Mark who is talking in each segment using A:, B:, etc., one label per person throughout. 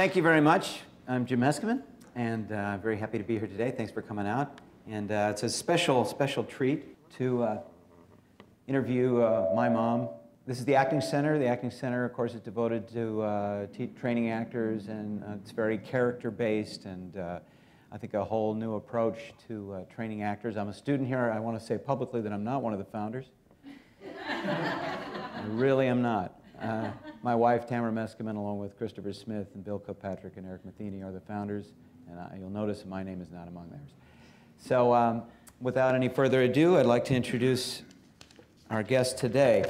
A: Thank you very much. I'm Jim Heskiman, and very happy to be here today. Thanks for coming out. And it's a special treat to interview my mom. This is the Acting Center. The Acting Center, of course, is devoted to training actors, and it's very character-based, and I think a whole new approach to training actors. I'm a student here. I want to say publicly that I'm not one of the founders. I really am not. My wife, Tamara Meskimen, along with Christopher Smith and Bill Kilpatrick and Eric Matheny, are the founders, and you'll notice that my name is not among theirs. So without any further ado, I'd like to introduce our guest today.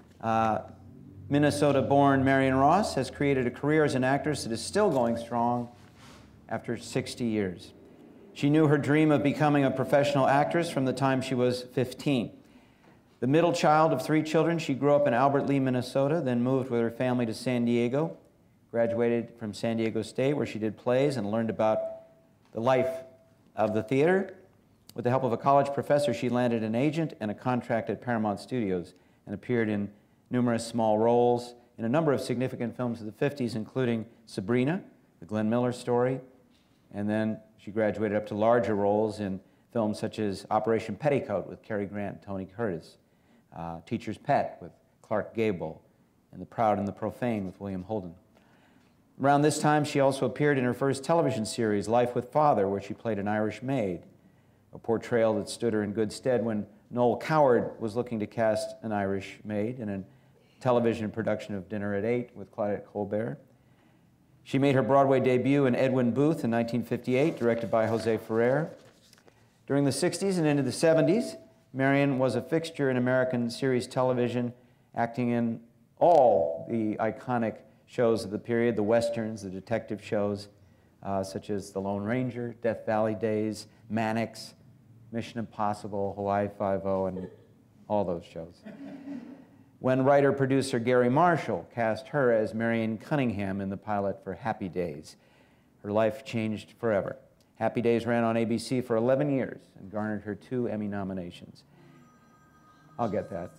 A: Minnesota-born Marion Ross has created a career as an actress that is still going strong after 60 years. She knew her dream of becoming a professional actress from the time she was 15. The middle child of 3 children, she grew up in Albert Lea, Minnesota, then moved with her family to San Diego, graduated from San Diego State, where she did plays and learned about the life of the theater. With the help of a college professor, she landed an agent and a contract at Paramount Studios and appeared in numerous small roles in a number of significant films of the 50s, including Sabrina, the Glenn Miller story, and then she graduated up to larger roles in films such as Operation Petticoat with Cary Grant and Tony Curtis, Teacher's Pet with Clark Gable, and The Proud and the Profane with William Holden. Around this time, she also appeared in her first television series, Life with Father, where she played an Irish maid, a portrayal that stood her in good stead when Noel Coward was looking to cast an Irish maid in a television production of Dinner at 8 with Claudette Colbert. She made her Broadway debut in Edwin Booth in 1958, directed by Jose Ferrer. During the 60s and into the 70s, Marion was a fixture in American series television, acting in all the iconic shows of the period, the westerns, the detective shows, such as The Lone Ranger, Death Valley Days, Mannix, Mission Impossible, Hawaii Five-0, and all those shows. When writer-producer Gary Marshall cast her as Marion Cunningham in the pilot for Happy Days, her life changed forever. Happy Days ran on ABC for 11 years and garnered her 2 Emmy nominations. I'll get that.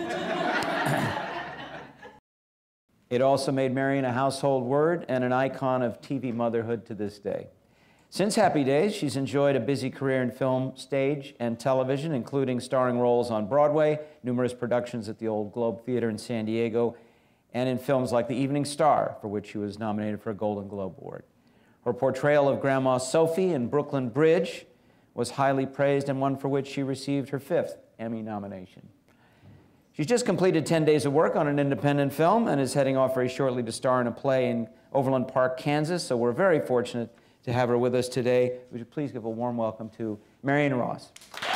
A: It also made Marion a household word and an icon of TV motherhood to this day. Since Happy Days, she's enjoyed a busy career in film, stage, and television, including starring roles on Broadway, numerous productions at the old Globe Theater in San Diego, and in films like The Evening Star, for which she was nominated for a Golden Globe Award. Her portrayal of Grandma Sophie in Brooklyn Bridge was highly praised and one for which she received her 5th Emmy nomination. She's just completed 10 days of work on an independent film and is heading off very shortly to star in a play in Overland Park, Kansas, so we're very fortunate to have her with us today. Would you please give a warm welcome to Marion Ross.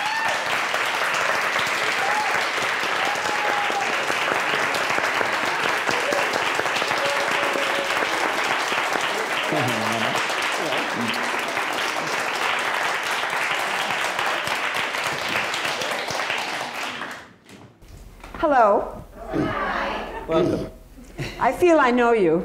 B: Hello.
A: Hi. Welcome.
B: I feel I know you.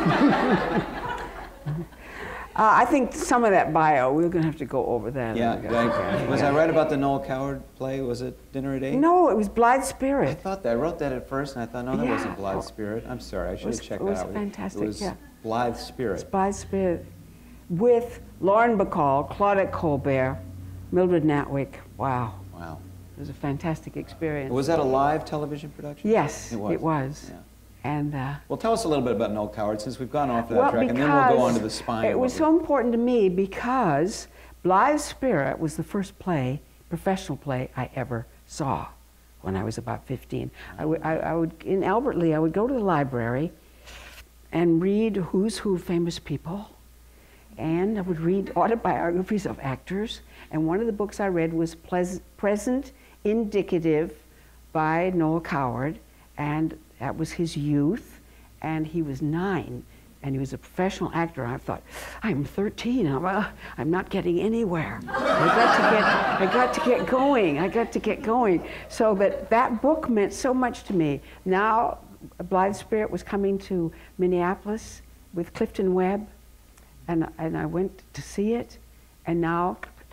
B: I think some of that bio, we're going to have to go over that.
A: Yeah, was I right about the Noel Coward play? Was it Dinner at 8?
B: No, it was Blithe Spirit.
A: I thought that. I wrote that at first, and I thought, no, that wasn't Blithe Spirit. I'm sorry, I should have checked that out.
B: It was fantastic,
A: It was Blithe Spirit.
B: It's Blithe Spirit with Lauren Bacall, Claudette Colbert, Mildred Natwick. Wow.
A: Wow.
B: It was a fantastic experience.
A: Was that a live television production?
B: Yes, it was.
A: Yeah.
B: And,
A: well, tell us a little bit about Noel Coward, since we've gone off that track, and then we'll go on to the spine.
B: It was so important to me because Blithe Spirit was the first play, professional play, I ever saw when I was about 15. I would, in Albert Lea, I would go to the library and read Who's Who famous people, and I would read autobiographies of actors, and one of the books I read was Present Indicative by Noel Coward, and that was his youth, and he was 9, and he was a professional actor. I thought, I'm 13, I'm not getting anywhere. I got to get going. So that book meant so much to me. Now, Blithe Spirit was coming to Minneapolis with Clifton Webb, and I went to see it, and now,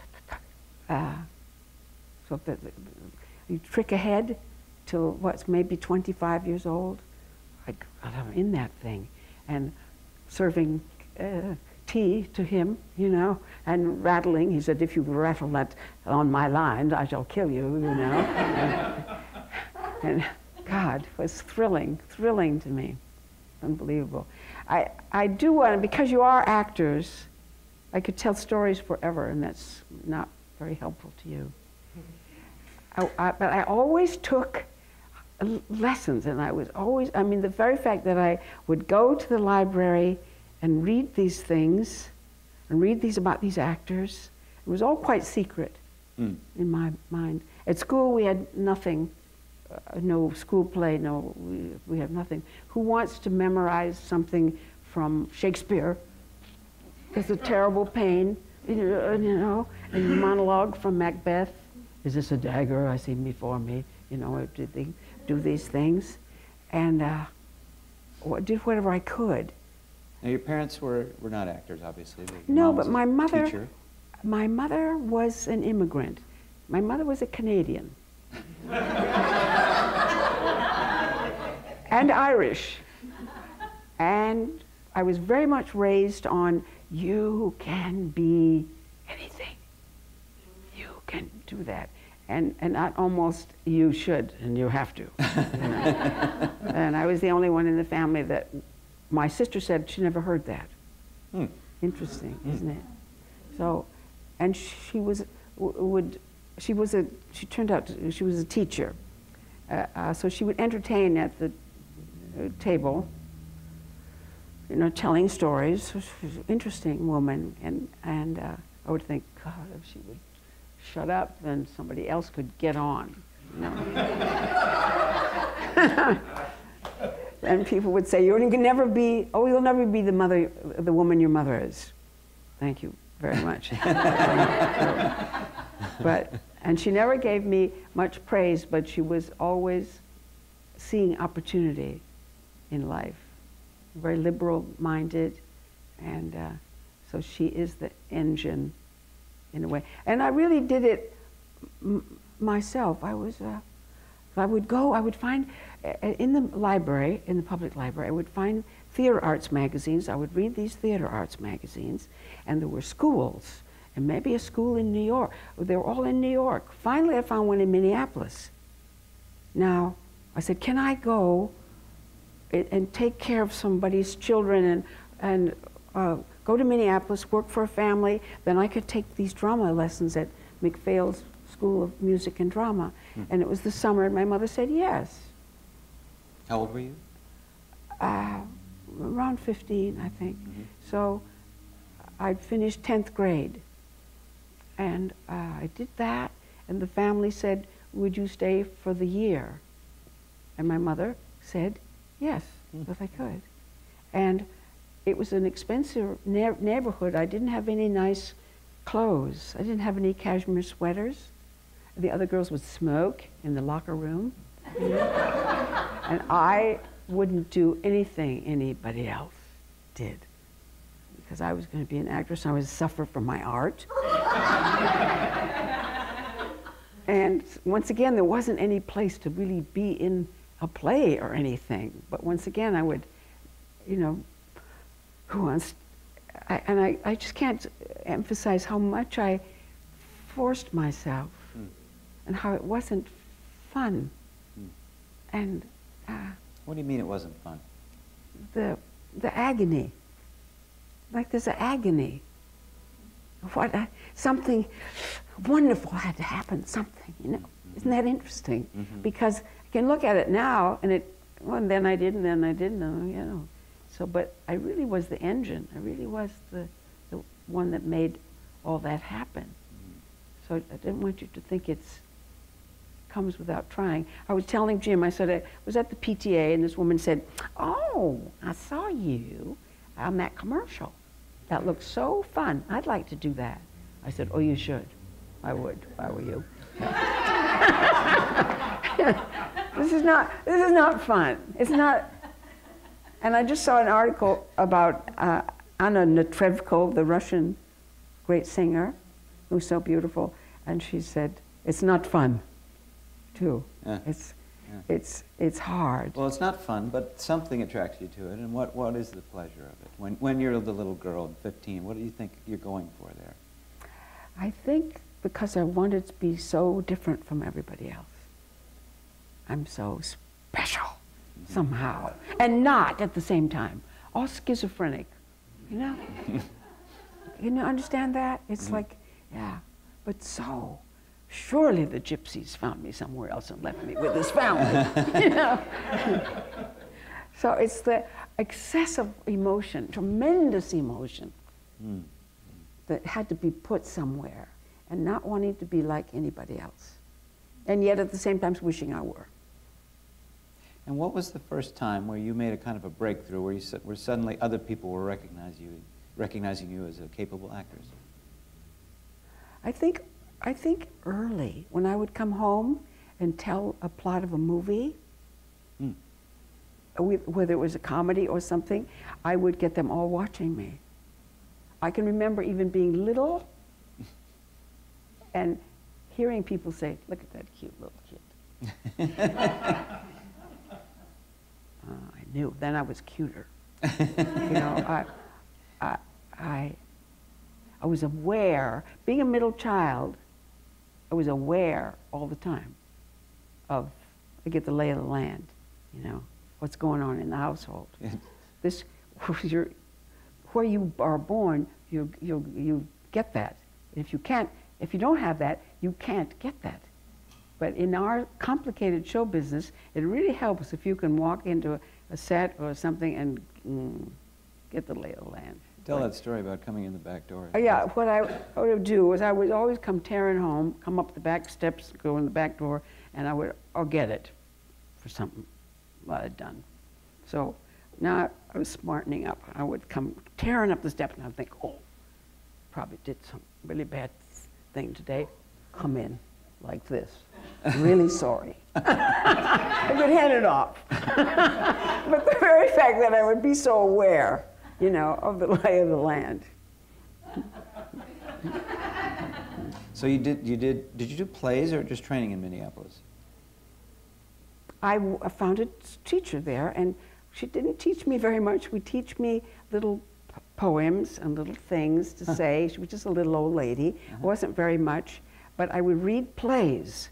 B: so you trick ahead till what's maybe 25 years old. I'm in that thing, and serving tea to him, you know, and rattling. He said, if you rattle that on my line, I shall kill you, you know. and God, it was thrilling to me. Unbelievable. I do want, because you are actors, I could tell stories forever, and that's not very helpful to you. But I always took lessons, and I was always, I mean, the very fact that I would go to the library and read these things, and read these about these actors, it was all quite secret in my mind. At school we had nothing, no school play, we have nothing. Who wants to memorize something from Shakespeare? It's a terrible pain, you know, and monologue from Macbeth. Is this a dagger I see before me? You know, did they do these things? And did whatever I could.
A: Now, your parents were not actors, obviously.
B: No, but my mother,
A: teacher.
B: My mother was an immigrant. My mother was a Canadian. And Irish. And I was very much raised on, you can be anything. You can do that. And not almost, you should, and you have to. You know? And I was the only one in the family that, my sister said she never heard that. Interesting, isn't it? So, and she was, she turned out, she was a teacher. So she would entertain at the table, you know, telling stories. She was an interesting woman, and I would think, God, if she would shut up, then somebody else could get on. You know? And people would say, you can never be, oh, you'll never be the woman your mother is. Thank you very much. And she never gave me much praise, but she was always seeing opportunity in life. Very liberal-minded, and so she is the engine, in a way. And I really did it myself. I would find, in the library, in the public library, I would find theater arts magazines. I would read these theater arts magazines, and there were schools, and maybe a school in New York. They were all in New York. Finally, I found one in Minneapolis. Now, I said, can I go and take care of somebody's children and go to Minneapolis, work for a family, then I could take these drama lessons at McPhail's School of Music and Drama. And it was the summer, and my mother said yes.
A: How old were you?
B: Around 15, I think. So I'd finished 10th grade. And I did that, and the family said, would you stay for the year? And my mother said, yes, if I could. And it was an expensive neighborhood. I didn't have any nice clothes. I didn't have any cashmere sweaters. The other girls would smoke in the locker room. You know? And I wouldn't do anything anybody else did, because I was going to be an actress. I would suffer from my art. And once again, there wasn't any place to really be in a play or anything. But once again, I would, you know, who wants, I just can't emphasize how much I forced myself and how it wasn't fun. And
A: what do you mean it wasn't fun?
B: The agony. Like there's an agony. Something wonderful had to happen, something, you know. Isn't that interesting? Because I can look at it now, and and then I didn't, you know. So, but I really was the engine. I really was the one that made all that happen. So I didn't want you to think it comes without trying. I was telling Jim, I said, I was at the PTA, and this woman said, oh, I saw you on that commercial. That looks so fun. I'd like to do that. I said, oh, you should. I would, if I were you. This is not fun. It's not. And I just saw an article about Anna Netrebko, the Russian great singer, who's so beautiful, and she said, it's not fun, too.
A: Yeah.
B: It's hard.
A: Well, it's not fun, but something attracts you to it. And what is the pleasure of it? When you're the little girl, 15, what do you think you're going for there?
B: I think because I wanted to be so different from everybody else. I'm so special, somehow. And not at the same time. All schizophrenic, you know? You know, understand that? It's like, yeah, but so. Surely the gypsies found me somewhere else and left me with this family, you know? So it's the excessive emotion, tremendous emotion, that had to be put somewhere, and not wanting to be like anybody else. And yet at the same time wishing I were.
A: And what was the first time where you made a kind of a breakthrough, where suddenly other people were recognizing you as a capable actress?
B: I think early, when I would come home and tell a plot of a movie, whether it was a comedy or something, I would get them all watching me. I can remember even being little and hearing people say, "Look at that cute little kid." I knew, then I was cuter. You know, I was aware, being a middle child, I was aware all the time of, I get the lay of the land, you know, what's going on in the household. This, where you are born, you get that. If you don't have that, you can't get that. But in our complicated show business, it really helps if you can walk into a set or something and get the lay of the land.
A: Tell that story about coming in the back door.
B: Yeah, what I would do is I would always come tearing home, come up the back steps, go in the back door, and I would, or get it for something I had done. So now I was smartening up. I would come tearing up the steps, and I'd think, oh, probably did some really bad thing today. Come in like this. Really sorry. I would hand it off. But the very fact that I would be so aware, you know, of the lay of the land.
A: So did you do plays or just training in Minneapolis?
B: I found a teacher there, and she didn't teach me very much. She would teach me little poems and little things to say. She was just a little old lady. It wasn't very much, but I would read plays.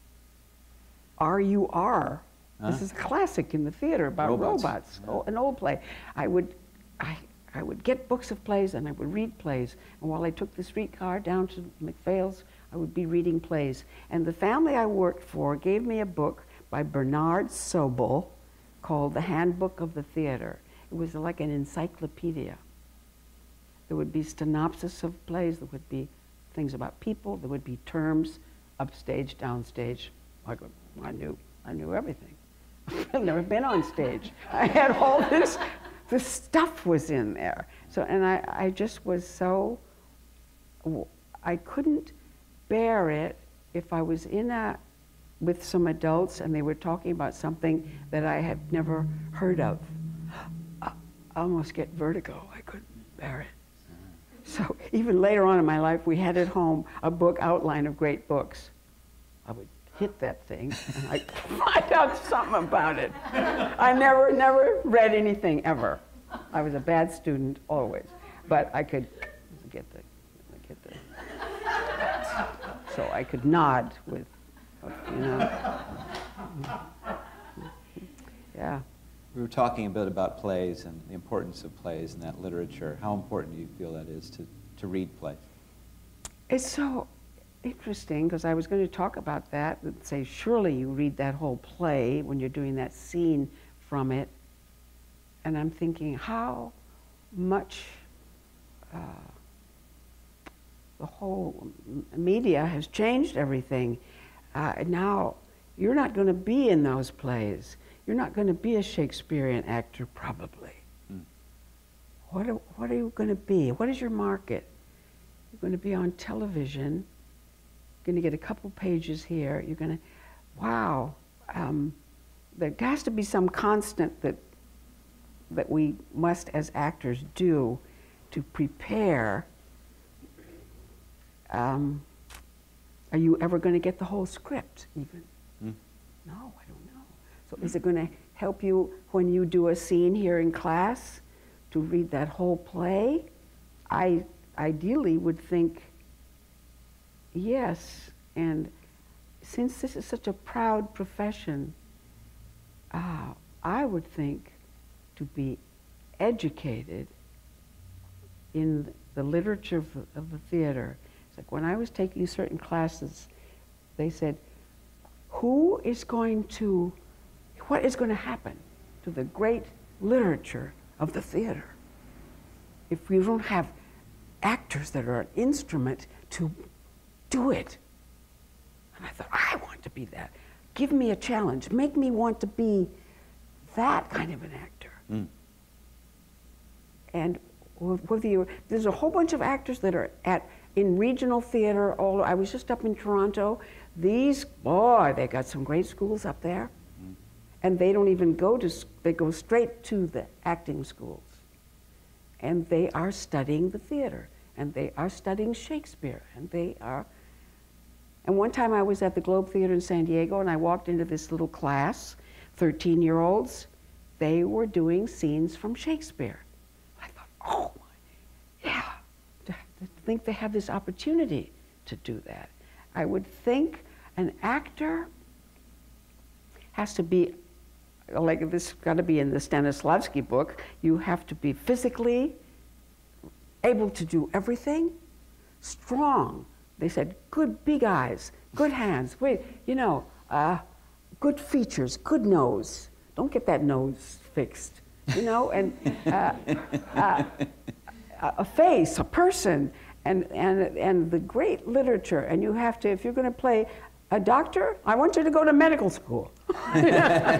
B: R.U.R. This is a classic in the theater about robots. Oh, an old play. I would get books of plays, and I would read plays. And while I took the streetcar down to McPhail's, I would be reading plays. And the family I worked for gave me a book by Bernard Sobel called The Handbook of the Theater. It was like an encyclopedia. There would be synopsis of plays. There would be things about people. There would be terms, upstage, downstage. I knew everything. I've never been on stage. I had all this. The stuff was in there. So, and I just was so, I couldn't bear it if I was with some adults and they were talking about something that I had never heard of. I almost get vertigo. I couldn't bear it. So even later on in my life, we had at home a book outline of great books. I would hit that thing and I'd find out something about it. I never read anything ever. I was a bad student always, but I could get the so I could nod with, you know. Yeah.
A: We were talking a bit about plays and the importance of plays and that literature. How important do you feel that is to read plays?
B: It's so interesting, because I was going to talk about that and say, surely you read that whole play when you're doing that scene from it. And I'm thinking how much the whole media has changed everything. Now, you're not going to be in those plays. You're not going to be a Shakespearean actor, probably. What are you going to be? What is your market? You're going to be on television. You're going to get a couple pages here. You're going to, wow. There has to be some constant that we must, as actors, do to prepare. Are you ever going to get the whole script, even? No, I don't know. So is it going to help you when you do a scene here in class to read that whole play? I ideally would think yes. And since this is such a proud profession, I would think to be educated in the literature of the theater. It's like when I was taking certain classes, they said, what is going to happen to the great literature of the theater if you don't have actors that are an instrument to do it? And I thought, I want to be that. Give me a challenge. Make me want to be that kind of an actor. And there's a whole bunch of actors that are in regional theater. I was just up in Toronto. They got some great schools up there. And they don't even they go straight to the acting schools. And they are studying the theater. And they are studying Shakespeare. And one time I was at the Globe Theater in San Diego, and I walked into this little class, 13-year-olds. They were doing scenes from Shakespeare. I thought, oh, yeah, to think they have this opportunity to do that. I would think an actor has to be, like this got to be in the Stanislavski book, you have to be physically able to do everything, strong. They said, good big eyes, good hands, good features, good nose. Don't get that nose fixed, and a face, a person, and the great literature. And you have to, if you're going to play a doctor, I want you to go to medical school. And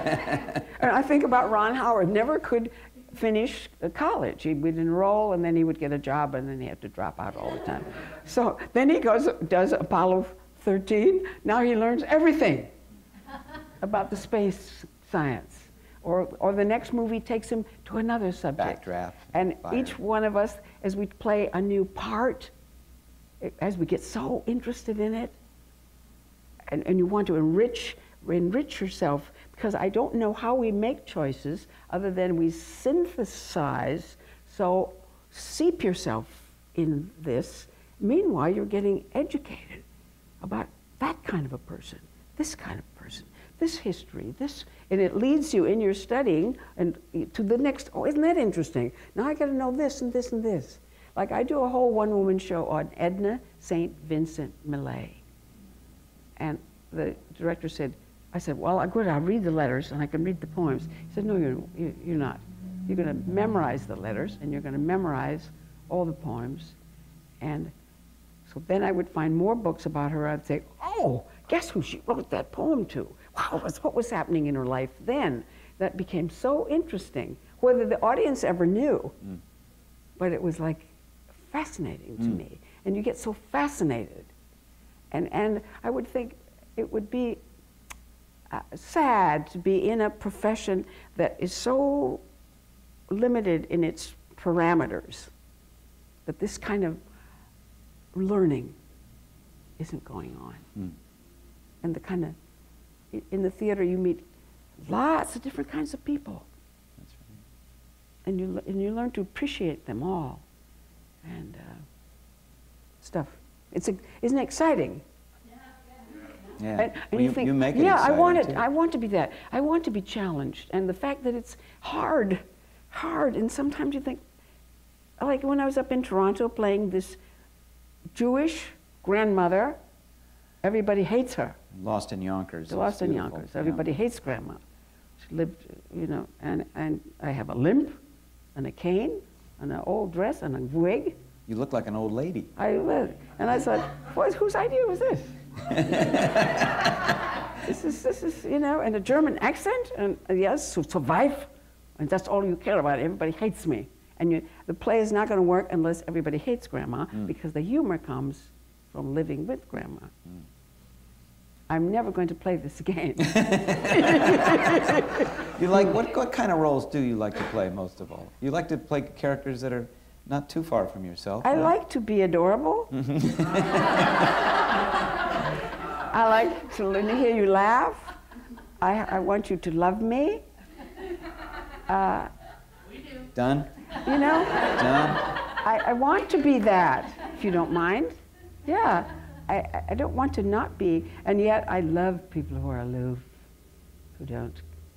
B: I think about Ron Howard, never could finish college. He would enroll, and then he would get a job, and then he had to drop out all the time. So then he does Apollo 13. Now he learns everything about the space science. Or the next movie takes him to another subject.
A: Backdraft.
B: And
A: fire.
B: Each one of us, as we play a new part, as we get so interested in it, and you want to enrich yourself, because I don't know how we make choices other than we synthesize. So seep yourself in this. Meanwhile, you're getting educated about that kind of a person, this kind of person, this history, and it leads you in your studying and to the next. Oh, isn't that interesting? Now I got to know this and this and this. Like I do a whole one-woman show on Edna St. Vincent Millay, and the director said, I said, well, good, I'll read the letters and I can read the poems. He said, no, you're not. You're going to memorize the letters and you're going to memorize all the poems. And so then I would find more books about her. I'd say, oh, guess who she wrote that poem to? Wow, what was happening in her life then? That became so interesting, whether the audience ever knew. But it was like fascinating to me. And you get so fascinated. And I would think it would be sad to be in a profession that is so limited in its parameters that this kind of learning isn't going on. And the kind of, in the theater you meet lots of different kinds of people. That's right. And you learn to appreciate them all and stuff. Isn't it exciting?
A: Yeah.
B: And you think,
A: you make it
B: yeah, I want it.
A: too.
B: I want to be that. I want to be challenged. And the fact that it's hard, and sometimes you think, like when I was up in Toronto playing this Jewish grandmother, everybody hates her.
A: Lost in Yonkers.
B: Lost in Yonkers. Everybody hates Grandma. She lived, and I have a limp, and a cane, and an old dress, and a wig.
A: You look like an old lady.
B: And I thought, whose idea was this? This is, and a German accent, and yes, to survive, and that's all you care about. Everybody hates me. And the play is not going to work unless everybody hates Grandma, because the humor comes from living with Grandma. I'm never going to play this again.
A: You like, what kind of roles do you like to play most of all? You like to play characters that are not too far from yourself.
B: I like to be adorable. I like to hear you laugh. I want you to love me.
C: We do.
A: Done?
B: You know?
A: Done?
B: I want to be that, if you don't mind. Yeah. I don't want to not be, and yet I love people who are aloof, who don't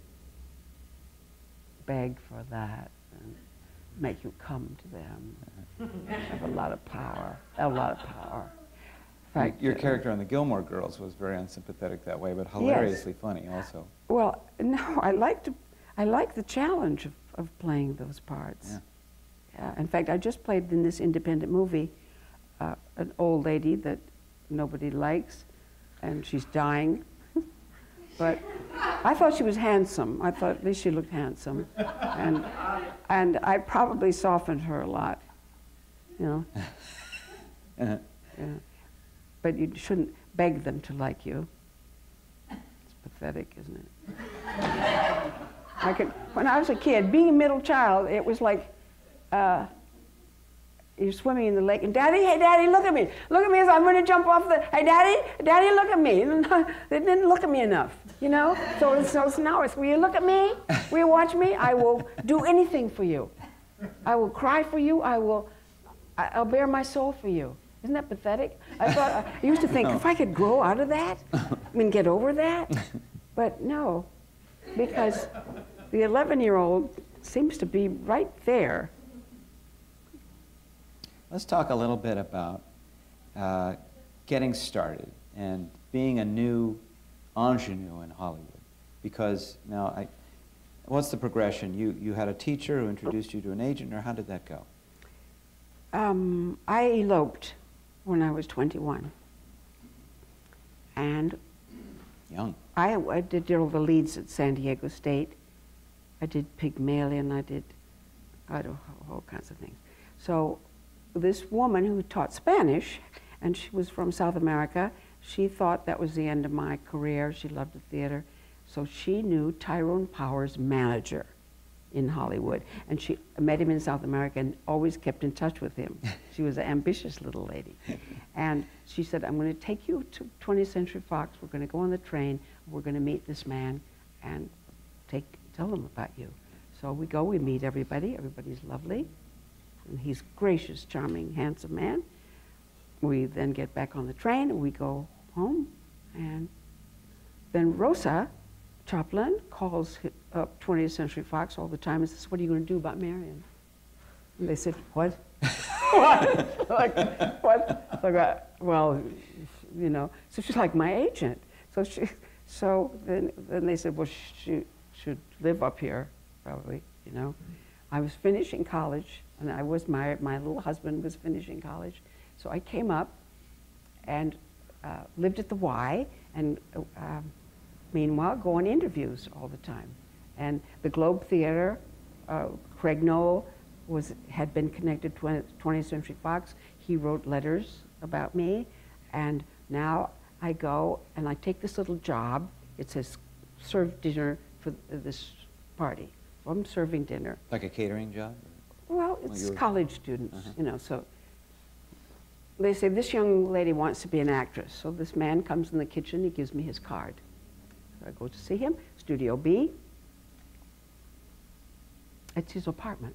B: beg for that and make you come to them. Have a lot of power, a lot of power. In fact,
D: Your character on the Gilmore Girls was very unsympathetic that way, but hilariously funny also.
B: Well, no, I like the challenge of playing those parts. Yeah. In fact, I just played in this independent movie an old lady that nobody likes, and she's dying. But I thought she was handsome. I thought at least she looked handsome, and I probably softened her a lot, you know. Yeah. But you shouldn't beg them to like you. It's pathetic, isn't it? When I was a kid, being a middle child, it was like you're swimming in the lake, and Daddy, hey, Daddy, look at me. Look at me as I'm going to jump off the, hey, Daddy, Daddy, look at me. They didn't look at me enough, you know? So now it's, will you look at me? Will you watch me? I will do anything for you. I will cry for you. I'll bare my soul for you. Isn't that pathetic? I used to think, if I could grow out of that, get over that. But no, because the 11-year-old seems to be right there.
A: Let's talk a little bit about getting started and being a new ingenue in Hollywood. Because now, what's the progression? You had a teacher who introduced you to an agent, or how did that go?
B: I eloped when I was 21. And
A: Young.
B: I did all the leads at San Diego State. I did Pygmalion, I did all kinds of things. So this woman who taught Spanish, and she was from South America, she thought that was the end of my career. She loved the theater. So she knew Tyrone Power's manager in Hollywood. And she met him in South America and always kept in touch with him. She was an ambitious little lady. And she said, I'm going to take you to 20th Century Fox. We're going to go on the train. We're going to meet this man and tell them about you. So we go, we meet everybody. Everybody's lovely. And he's gracious, charming, handsome man. We then get back on the train and we go home. And then Rosa Chaplin calls up 20th Century Fox all the time and says, what are you going to do about Marion? And they said, what? What? Like, what? Like, well, you know. So she's like my agent. So then they said, well, she should live up here, probably, you know. I was finishing college, and I was married. My little husband was finishing college. So I came up and lived at the Y, and meanwhile, go on interviews all the time. And the Globe Theater, Craig Noel had been connected to 20th Century Fox. He wrote letters about me, and now I go and I take this little job. It says, serve dinner for this party. So I'm serving dinner.
A: Like a catering job?
B: Well, it's college students, you know, so they say, this young lady wants to be an actress. So this man comes in the kitchen, he gives me his card. So I go to see him, Studio B. It's his apartment.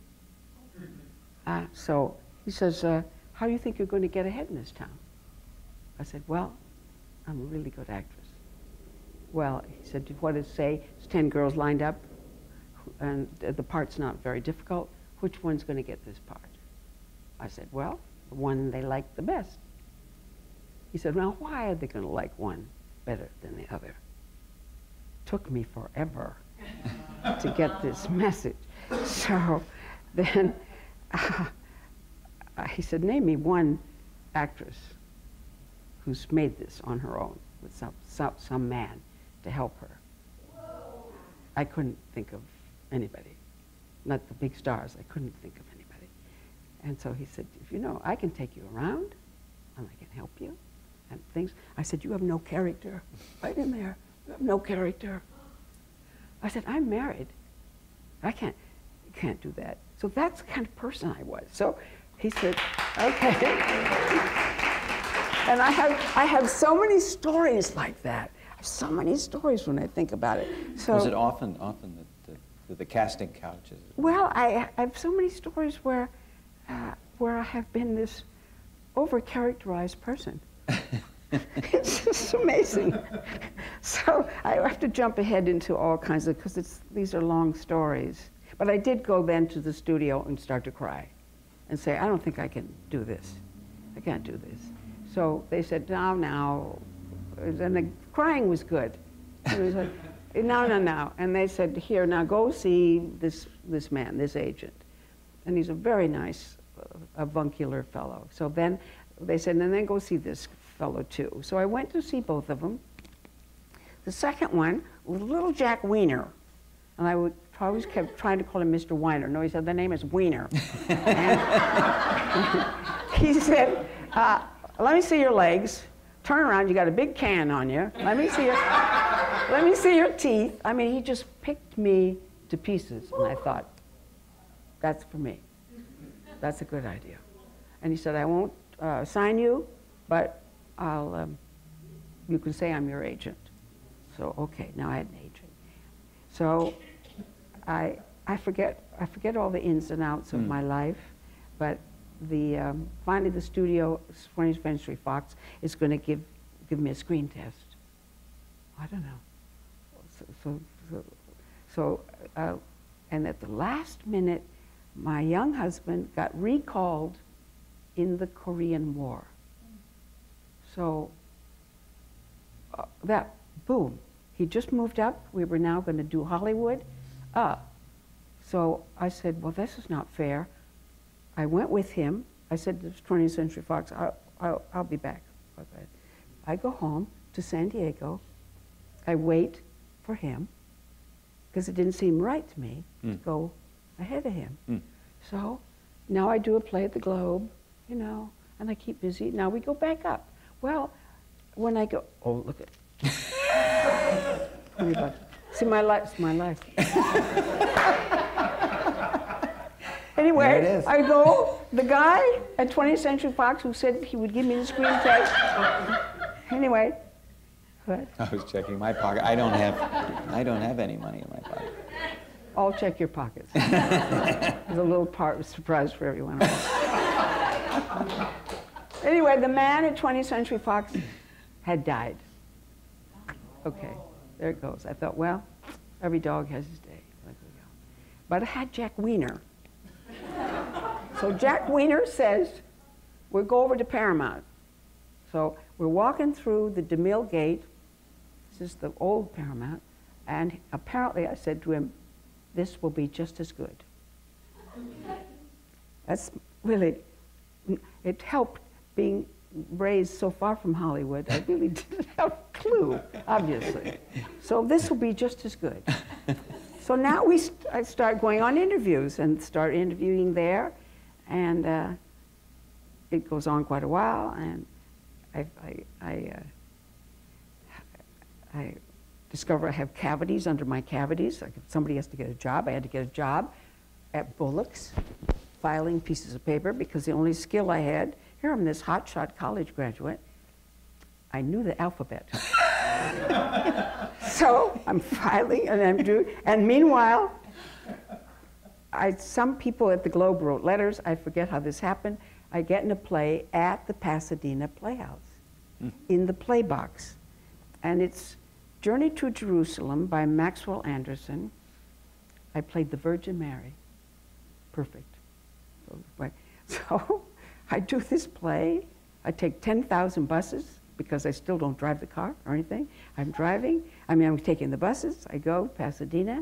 B: So he says, how do you think you're going to get ahead in this town? I said, well, I'm a really good actress. Well, he said, what does it say? It's 10 girls lined up, and the part's not very difficult. Which one's going to get this part? I said, well, the one they like the best. He said, well, why are they going to like one better than the other? Took me forever to get this message. So then he said, name me one actress who's made this on her own with some man to help her. I couldn't think of anybody, not the big stars. I couldn't think of anybody. And so he said, if you know, I can take you around and I can help you and things. I said, you have no character. Right in there, you have no character. I said, I'm married. I can't do that. So that's the kind of person I was. So he said, okay. And I have so many stories like that. have so many stories when I think about it. So,
D: was it often the casting couches?
B: well, I have so many stories where I have been this over-characterized person. It's just amazing. So I have to jump ahead into all kinds of, because these are long stories. But I did go then to the studio and start to cry and say, I don't think I can do this. I can't do this. So they said, now. And the crying was good. It was like, no. And they said, here, now go see this man, this agent. And he's a very nice, avuncular fellow. So then they said, and then go see this fellow too. So I went to see both of them. The second one was little Jack Weiner. And I always kept trying to call him Mr. Weiner. No, he said, the name is Weiner. And he said, let me see your legs. Turn around, you got a big can on you. Let me see your teeth. I mean, he just picked me to pieces. And I thought, that's for me. That's a good idea. And he said, I won't sign you, but you can say I'm your agent. So, okay, now I had an agent. So I forget all the ins and outs of my life, but finally the studio, 20th Century Fox, is going to give me a screen test. I don't know. And at the last minute, my young husband got recalled in the Korean War. So boom, he just moved up. We were now going to do Hollywood. So I said, well, this is not fair. I went with him. I said to 20th Century Fox, I'll be back. Okay. I go home to San Diego. I wait for him because it didn't seem right to me to go ahead of him. So now I do a play at the Globe, you know, and I keep busy. Now we go back up. Well, when I go, oh, look at $20. See, my life's my life. Anyway, I go, the guy at 20th Century Fox who said he would give me the screen test. Anyway, what?
D: I was checking my pocket. I don't have any money in my pocket.
B: I'll check your pockets. There's a little surprise for everyone else. Anyway, the man at 20th Century Fox had died. Okay, there it goes. I thought, well, every dog has his day. But I had Jack Weiner. So Jack Weiner says, we'll go over to Paramount. So we're walking through the DeMille Gate. This is the old Paramount. And apparently I said to him, this will be just as good. That's really, it helped being raised so far from Hollywood. I really didn't have a clue, obviously. So this will be just as good. So now I start going on interviews and start interviewing there. And it goes on quite a while. And I discover I have cavities under my cavities. Like if somebody has to get a job, I had to get a job at Bullock's, filing pieces of paper, because the only skill I had, here I'm this hotshot college graduate, I knew the alphabet. So I'm filing and I'm doing, and meanwhile, some people at the Globe wrote letters. I forget how this happened. I get in a play at the Pasadena Playhouse, in the play box. And it's Journey to Jerusalem by Maxwell Anderson. I played the Virgin Mary. Perfect. So I do this play. I take 10,000 buses because I still don't drive the car or anything. I'm driving. I'm taking the buses. I go Pasadena.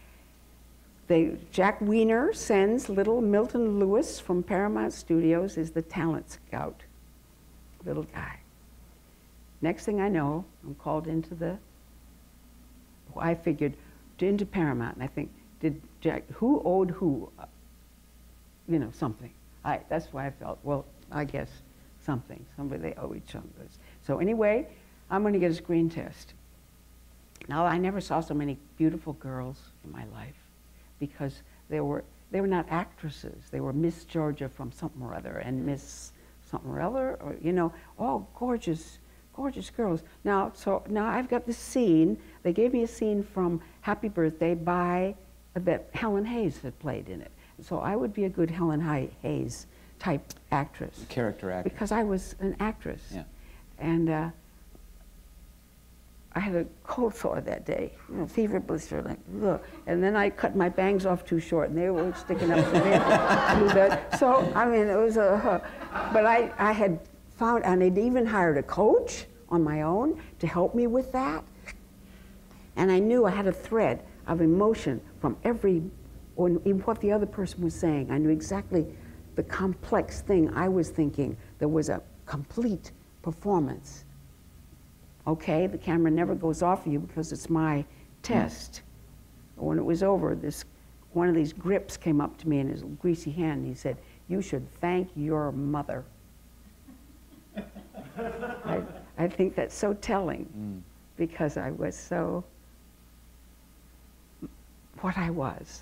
B: Jack Weiner sends little Milton Lewis from Paramount Studios is the talent scout, little guy. Next thing I know, I'm called into I figured, into Paramount, and I think, who owed who? You know, something. That's why I felt, well, I guess something. They owe each other. So anyway, I'm going to get a screen test. Now, I never saw so many beautiful girls in my life because they were not actresses. They were Miss Georgia from something or other and Miss something or other, or, you know, all gorgeous, gorgeous girls. Now, so now I've got this scene. They gave me a scene from Happy Birthday that Helen Hayes had played in it. So I would be a good Helen Hayes type actress.
A: Character actress.
B: Because I was an actress.
A: Yeah.
B: And I had a cold sore that day, you know, fever blister, like, ugh. And then I cut my bangs off too short, and they were sticking up to me. So, I mean, it was a, but I had found, and I'd even hired a coach on my own to help me with that. And I knew I had a thread of emotion from what the other person was saying. I knew exactly the complex thing I was thinking. There was a complete performance. Okay, the camera never goes off of you because it's my test. When it was over, one of these grips came up to me in his greasy hand, and he said, "You should thank your mother." I think that's so telling, because I was so what I was,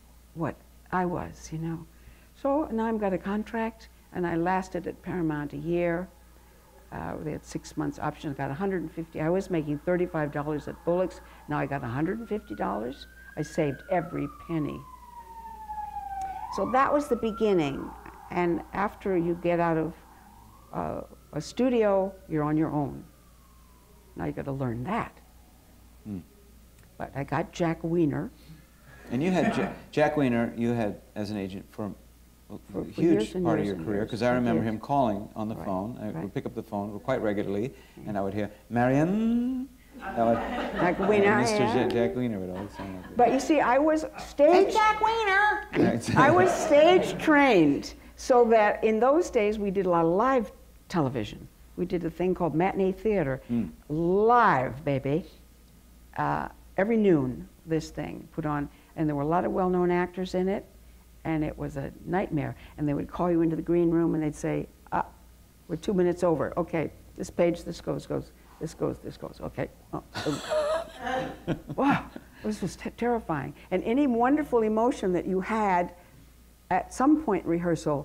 B: you know. So now I've got a contract, and I lasted at Paramount a year. They had 6 months option. I got $150. I was making $35 at Bullock's. Now I got $150. I saved every penny. So that was the beginning. And after you get out of a studio, you're on your own. Now you got to learn that. But I got Jack Weiner.
A: And you had Jack Weiner. You had as an agent for a huge part of your career, because I remember him calling on the phone. I would pick up the phone quite regularly, and I would hear, "Marion."
B: Jack Weiner.
A: Jack Weiner would always sound like that.
B: But you see, I was stage. Jack Weiner. I was stage trained, so that in those days we did a lot of live television. We did a thing called matinee theater, live, baby. Every noon, this thing put on, and there were a lot of well-known actors in it. And it was a nightmare. And they would call you into the green room, and they'd say, "We're 2 minutes over. Okay, this page, this goes, this goes. Okay." Oh. Wow, this was terrifying. And any wonderful emotion that you had at some point in rehearsal,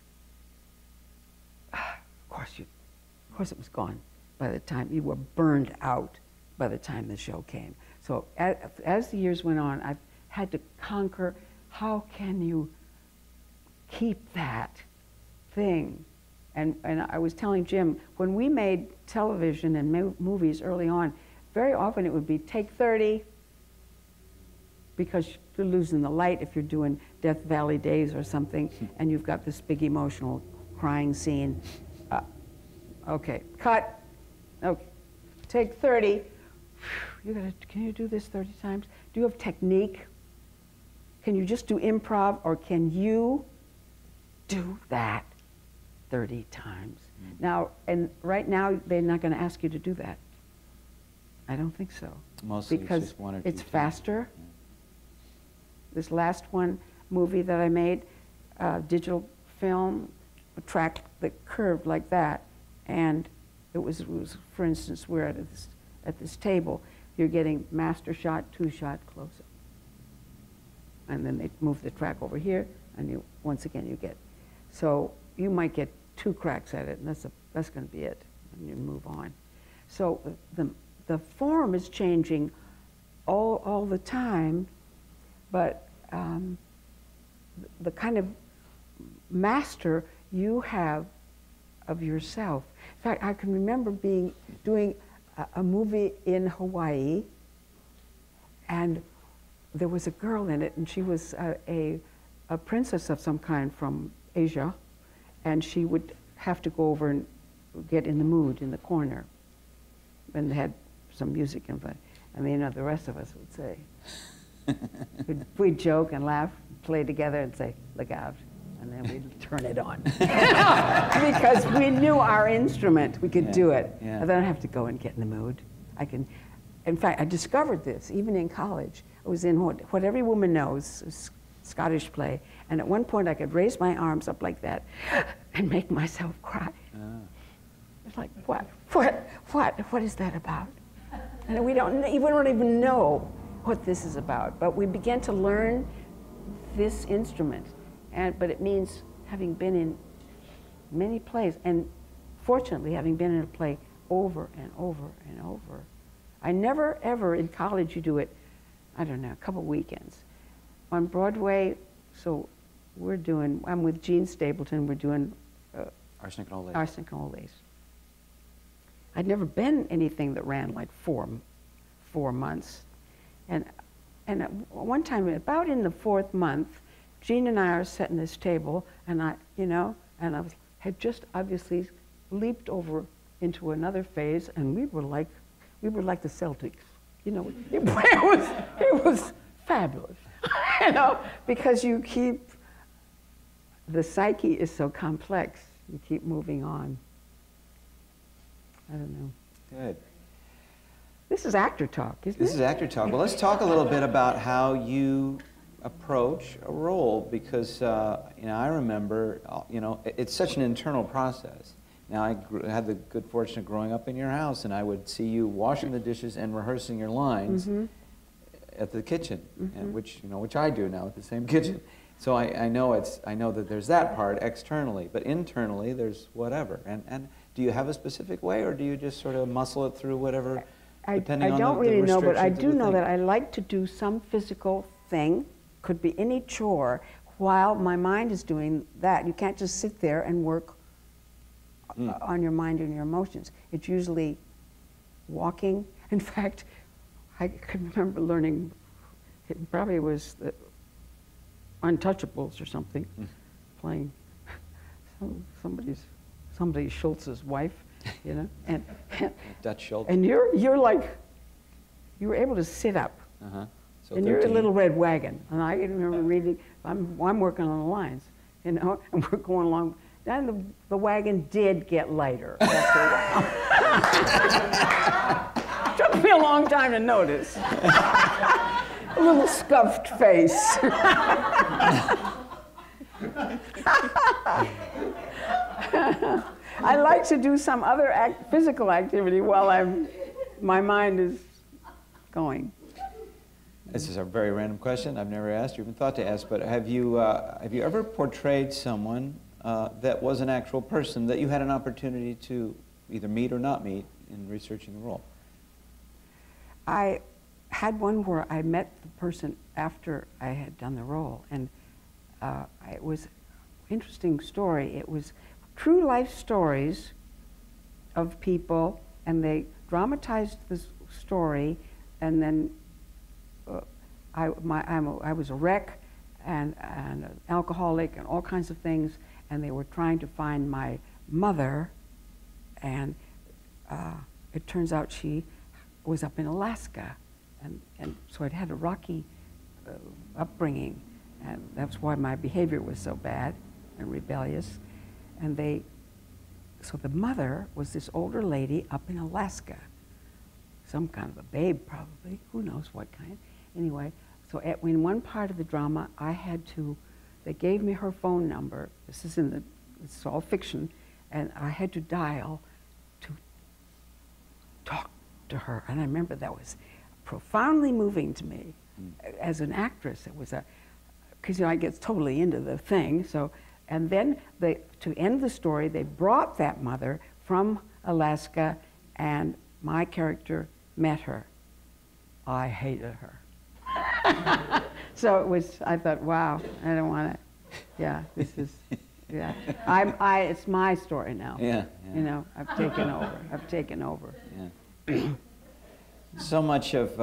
B: of course it was gone by the time you were burned out by the time the show came. So as the years went on, I've had to conquer. How can you keep that thing? And I was telling Jim, when we made television and movies early on, very often it would be take 30, because you're losing the light if you're doing Death Valley Days or something, and you've got this big emotional crying scene. Okay, cut. Okay, take 30. Can you do this 30 times? Do you have technique? Can you just do improv, or can you do that 30 times? Now, and right now, they're not going to ask you to do that. I don't think so.
A: Mostly
B: because
A: it's just one or two
B: it's
A: times.
B: faster. This last movie that I made, digital film, a track that curved like that, and it was for instance, we're at this table, you're getting master shot, 2-shot close-up. And then they move the track over here, and once again you get. So you might get 2 cracks at it, and that's going to be it, and you move on. So the form is changing all the time, but the kind of master you have of yourself. In fact, I can remember doing a movie in Hawaii, and there was a girl in it, and she was a princess of some kind from Asia, and she would have to go over and get in the mood in the corner. And they had some music involved. I mean, the rest of us would say, we'd joke and laugh, play together and say, "Look out," and then we'd turn it on. Because we knew our instrument, we could do it.
A: Yeah.
B: And then I don't have to go and get in the mood. In fact, I discovered this even in college. I was in what every woman knows, a Scottish play, and at one point I could raise my arms up like that and make myself cry. It's like, what is that about? And we don't even know what this is about, but we began to learn this instrument, but it means having been in many plays, and fortunately having been in a play over and over and over. I never, ever, in college you do it, I don't know, a couple weekends. On Broadway, so I'm with Gene Stapleton, we're doing
A: Arsenic and Old Lace.
B: Arsenic and Old Lace. I'd never been anything that ran like four months. And one time, about in the 4th month, Gene and I are sitting at this table, and I had just obviously leaped over into another phase, and we were like the Celtics. You know, it was fabulous. You know, because you keep, the psyche is so complex. You keep moving on. I don't know.
A: Good.
B: This is actor talk, isn't it?
A: This is actor talk. Well, let's talk a little bit about how you approach a role, because you know, I remember, you know, it's such an internal process. Now, I had the good fortune of growing up in your house, and I would see you washing the dishes and rehearsing your lines at the kitchen, and which I do now at the same kitchen. So I know that there's that part externally, but internally there's whatever. And do you have a specific way, or do you just sort of muscle it through whatever?
B: I don't really know, but I do know that I like to do some physical thing, could be any chore, while my mind is doing that. You can't just sit there and work on your mind and your emotions. It's usually walking. In fact, I can remember learning, it probably was the Untouchables or something, playing somebody Schultz's wife, you know, and
A: Dutch Schultz.
B: And you're like, you were able to sit up,
A: So
B: and
A: 13.
B: you're a little red wagon. And I remember reading, I'm working on the lines, you know, and we're going along. Then the wagon did get lighter after a while. Took me a long time to notice. A little scuffed face. I like to do some other physical activity while my mind is going.
A: This is a very random question. I've never asked, or even thought to ask, but have you ever portrayed someone that was an actual person that you had an opportunity to either meet or not meet in researching the role?
B: I had one where I met the person after I had done the role, and it was an interesting story. It was true life stories of people, and they dramatized this story, and then I was a wreck and an alcoholic and all kinds of things, and they were trying to find my mother, and it turns out she was up in Alaska, and so I'd had a rocky upbringing, and that's why my behavior was so bad and rebellious. And so the mother was this older lady up in Alaska, some kind of a babe probably, who knows what kind. Anyway, so in one part of the drama, they gave me her phone number. This is it's all fiction, and I had to dial to talk to her. And I remember that was profoundly moving to me. As an actress. It was because I get totally into the thing. So, and then to end the story, they brought that mother from Alaska, and my character met her. I hated her. So it was. I thought, wow, I don't want to. Yeah, this is. Yeah, it's my story now.
A: Yeah.
B: You know, I've taken over.
A: Yeah. So much of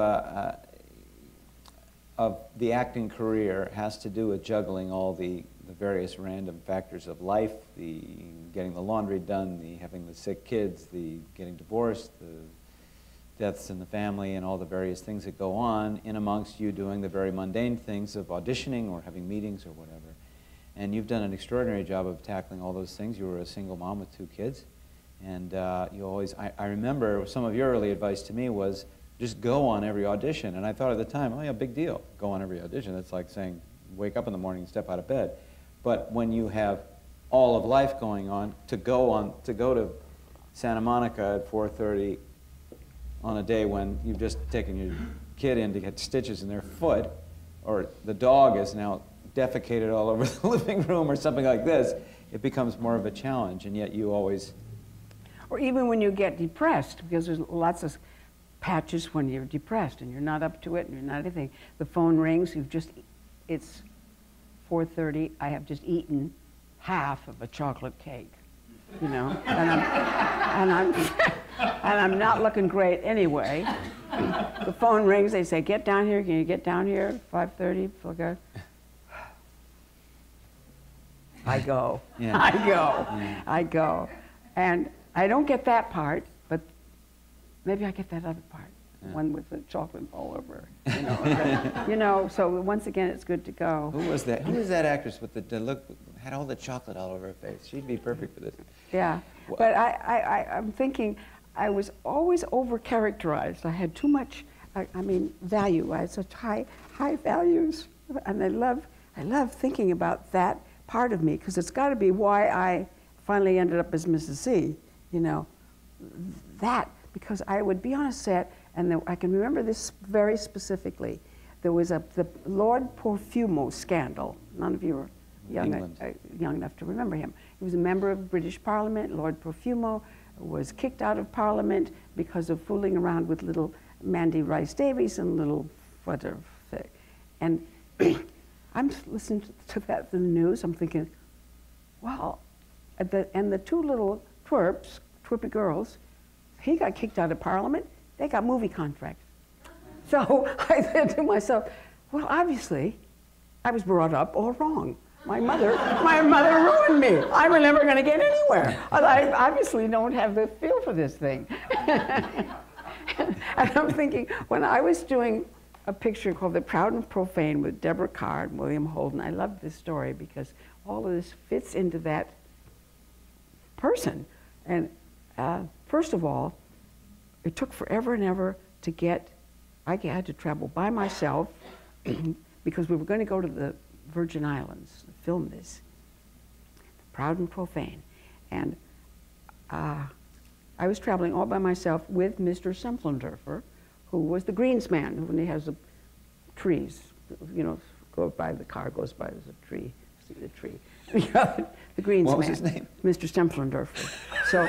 A: the acting career has to do with juggling all the various random factors of life, the getting the laundry done, the having the sick kids, the getting divorced, the deaths in the family, and all the various things that go on in amongst you doing the very mundane things of auditioning or having meetings or whatever. And you've done an extraordinary job of tackling all those things. You were a single mom with 2 kids, and you always, I remember some of your early advice to me was, just go on every audition. And I thought at the time, oh yeah, big deal, go on every audition. That's like saying, wake up in the morning and step out of bed. But when you have all of life going on, to go to Santa Monica at 4:30 on a day when you've just taken your kid in to get stitches in their foot, or the dog is now defecated all over the living room or something like this, it becomes more of a challenge, and yet you always
B: Or even when you get depressed, because there's lots of patches when you're depressed and you're not up to it and you're not anything. The phone rings, it's 4:30, I have just eaten half of a chocolate cake, you know, and I'm not looking great anyway. The phone rings, they say, get down here, can you get down here, 5:30, okay. I go,
A: Yeah.
B: I go,
A: Yeah.
B: I go. And I don't get that part, but maybe I get that other part,
A: Yeah.
B: one with the chocolate all over, you know. You know, so once again, it's good to go.
A: Who was that? Who was that actress with the look, had all the chocolate all over her face? She'd be perfect for this.
B: Yeah,
A: Well,
B: but I'm thinking I was always over-characterized. I had too much, I mean, value. I had such high values, and I love thinking about that part of me, because it's got to be why I finally ended up as Mrs. C, you know, that, because I would be on a set, and I can remember this very specifically. There was the Lord Porfumo scandal. None of you are young enough to remember him. He was a member of British Parliament. Lord Porfumo was kicked out of Parliament because of fooling around with little Mandy Rice Davies and little whatever. And I'm listening to that in the news. I'm thinking, wow. And the two little twerpy girls, he got kicked out of Parliament. They got movie contracts. So I said to myself, well, obviously, I was brought up all wrong. My mother ruined me. I'm never going to get anywhere. I obviously don't have the feel for this thing. And I'm thinking, when I was doing a picture called The Proud and Profane with Deborah Carr and William Holden, I love this story because all of this fits into that person. And first of all, it took forever and ever to get, I had to travel by myself because we were going to go to the Virgin Islands to film this, Proud and Profane. And I was traveling all by myself with Mr. Semplenderfer, who was the greensman, when he has the trees, you know, go by, the car goes by, there's a tree, see the tree. The greensman.
A: What was his name?
B: Mr. Semplenderfer. So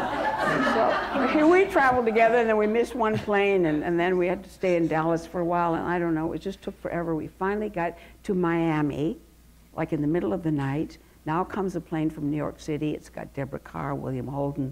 B: here we traveled together, and then we missed one plane, and then we had to stay in Dallas for a while, and I don't know, it just took forever. We finally got to Miami, like in the middle of the night. Now comes a plane from New York City. It's got Deborah Carr, William Holden,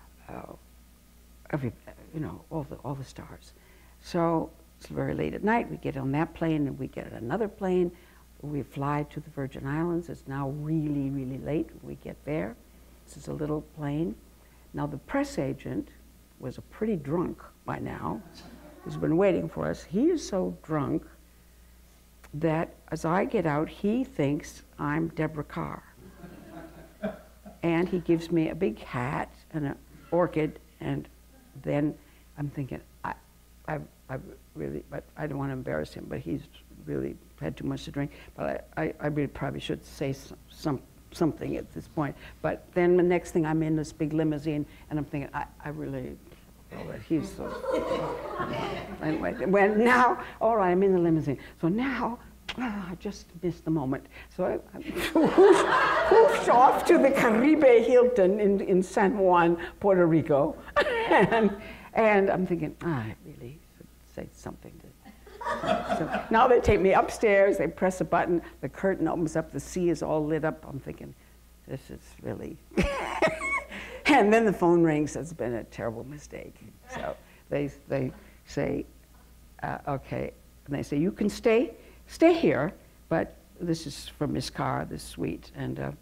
B: you know, all the stars. So it's very late at night. We get on that plane, and we get another plane. We fly to the Virgin Islands. It's now really, really late when we get there. This is a little plane. Now the press agent was a pretty drunk by now. He's been waiting for us. He is so drunk that as I get out, he thinks I'm Deborah Carr. And he gives me a big hat and an orchid, and then I'm thinking, I really, but I don't want to embarrass him, but he's really had too much to drink. But I really probably should say something at this point. But then the next thing, I'm in this big limousine, and I'm thinking, I really, oh, he's so, anyway, well, now, all right, I'm in the limousine. So now, I just missed the moment. So I whooshed off to the Caribe Hilton in San Juan, Puerto Rico. And I'm thinking, I really should say something to so now they take me upstairs, they press a button, the curtain opens up, the sea is all lit up. I'm thinking, this is really... And then the phone rings, it's been a terrible mistake. So they say, okay, and they say, you can stay here, but this is from Miss Carr, this suite. And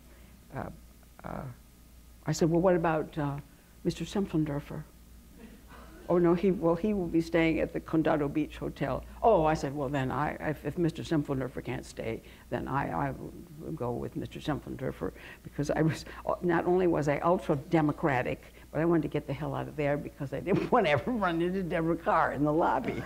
B: I said, well, what about Mr. Semplenderfer? Oh, no, he will be staying at the Condado Beach Hotel. Oh, I said, well, then if Mr. Semplenderfer can't stay, then I will go with Mr. Semplenderfer, because not only was I ultra-democratic, but I wanted to get the hell out of there because I didn't want to ever run into Deborah Carr in the lobby.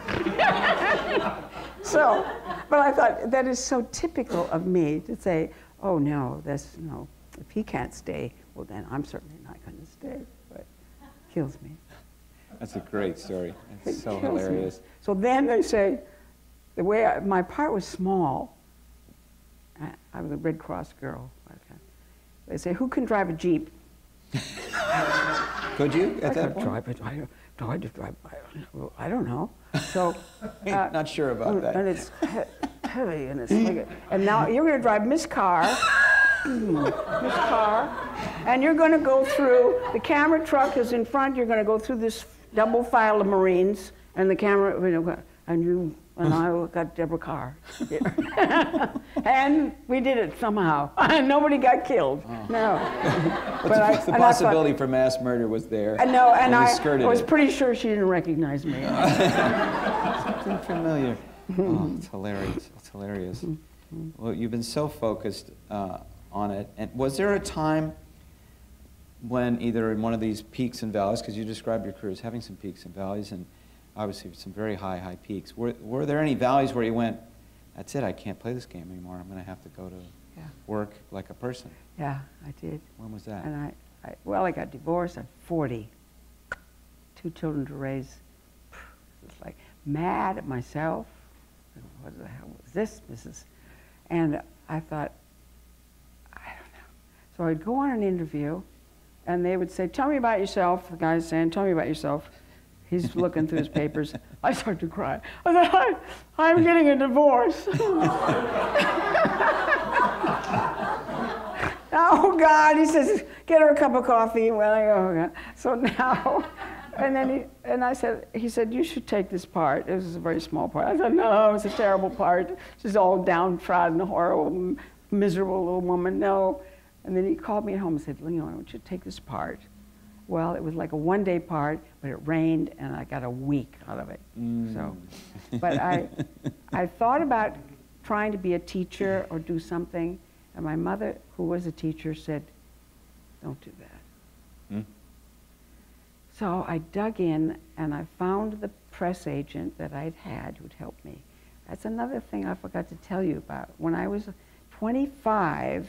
B: So, but I thought that is so typical of me to say, oh, no, if he can't stay, well, then I'm certainly not going to stay. But it kills me.
D: That's a great story. It's so hilarious.
B: Me. So then they say, the way my part was small. I was a Red Cross girl. Okay. They say, who can drive a Jeep?
A: Could you at that point?
B: Drive it. I just drive. I don't know. So
A: not sure about that.
B: And it's heavy, and it's like, and now you're going to drive Miss Carr, Miss Carr, and you're going to go through. The camera truck is in front. You're going to go through this double file of Marines, and the camera, and you. And I got Deborah Carr here. And we did it somehow. Nobody got killed. Oh. No.
A: But the possibility for mass murder was there.
B: No, and I was pretty sure she didn't recognize me.
A: Something familiar. Oh, it's hilarious. It's hilarious. Well, you've been so focused on it. And was there a time when either in one of these peaks and valleys, because you described your career as having some peaks and valleys, and obviously some very high peaks. Were there any valleys where you went, that's it, I can't play this game anymore, I'm going to have to go to work like a person?
B: Yeah, I did.
A: When was that?
B: And I got divorced at 40. 2 children to raise. It's like mad at myself. What the hell was this? And I thought, I don't know. So I'd go on an interview, and they would say, tell me about yourself. The guy's saying, tell me about yourself. He's looking through his papers. I start to cry. I said, I'm getting a divorce. Oh, God. He says, get her a cup of coffee. Well, I go, oh, God. So now, and then he said, you should take this part. This is a very small part. I said, no, it's a terrible part. She's all downtrodden, horrible, miserable little woman. No. And then he called me at home and said, I want you to take this part. Well, it was like a one-day part, but it rained, and I got a week out of it. So, but I thought about trying to be a teacher or do something, and my mother, who was a teacher, said, don't do that. So I dug in, and I found the press agent that I'd had who'd helped me. That's another thing I forgot to tell you about. When I was 25,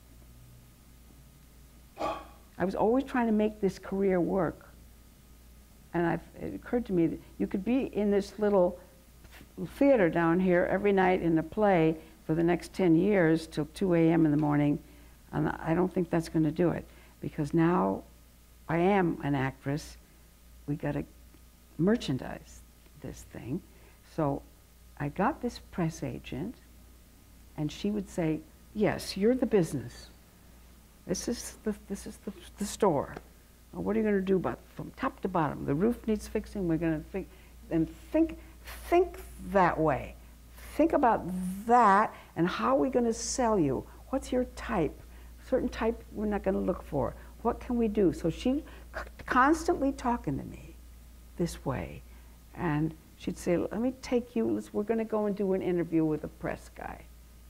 B: I was always trying to make this career work. And it occurred to me that you could be in this little theater down here every night in a play for the next 10 years till 2 a.m. in the morning, and I don't think that's going to do it. Because now I am an actress, we got to merchandise this thing. So I got this press agent, and she would say, yes, you're the business. This is the store. Well, what are you going to do about from top to bottom? The roof needs fixing. We're going to think that way. Think about that, and how are we going to sell you? What's your type? Certain type we're not going to look for. What can we do? So she constantly talking to me this way, and she'd say, "Let me take you. We're going to go and do an interview with a press guy."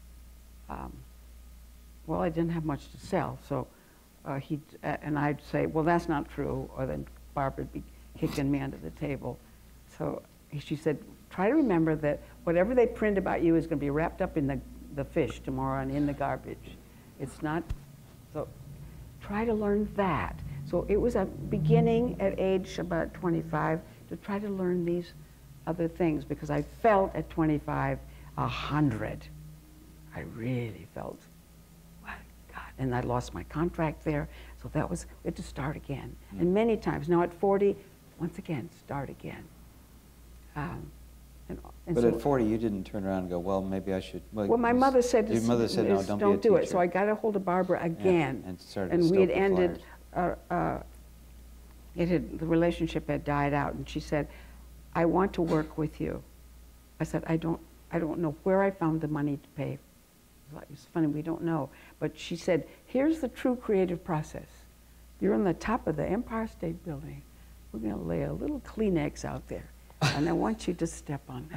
B: Well, I didn't have much to sell, so and I'd say, well, that's not true, or then Barbara would be kicking me under the table. So she said, try to remember that whatever they print about you is going to be wrapped up in the fish tomorrow and in the garbage. It's not, so try to learn that. So it was a beginning at age about 25 to try to learn these other things, because I felt at 25, 100. I really felt, and I lost my contract there, so that was, we had to start again. And many times, now at 40, once again, start again.
A: But so, at 40, you didn't turn around and go, well, maybe I should.
B: Well, my mother said,
A: your mother said, no,
B: don't do it. So I got a hold of Barbara again.
A: Yeah, and started
B: and we had
A: the
B: ended, the relationship had died out, and she said, I want to work with you. I said, I don't know where I found the money to pay. It's funny, we don't know. But she said, here's the true creative process. You're on the top of the Empire State Building. We're going to lay a little Kleenex out there, and I want you to step on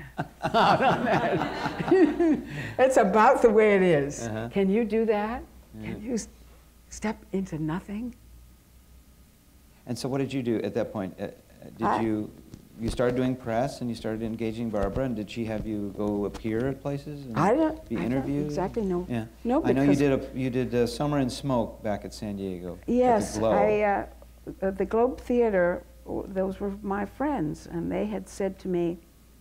B: that. It's about the way it is. Can you do that? Can you step into nothing?
A: And so what did you do at that point? You started doing press, and you started engaging Barbara, and did she have you go appear at places and be interviewed?
B: Exactly, no.
A: Yeah.
B: No,
A: I know you did Summer in Smoke back at San Diego.
B: Yes,
A: at the Globe.
B: The Globe Theater, those were my friends, and they had said to me,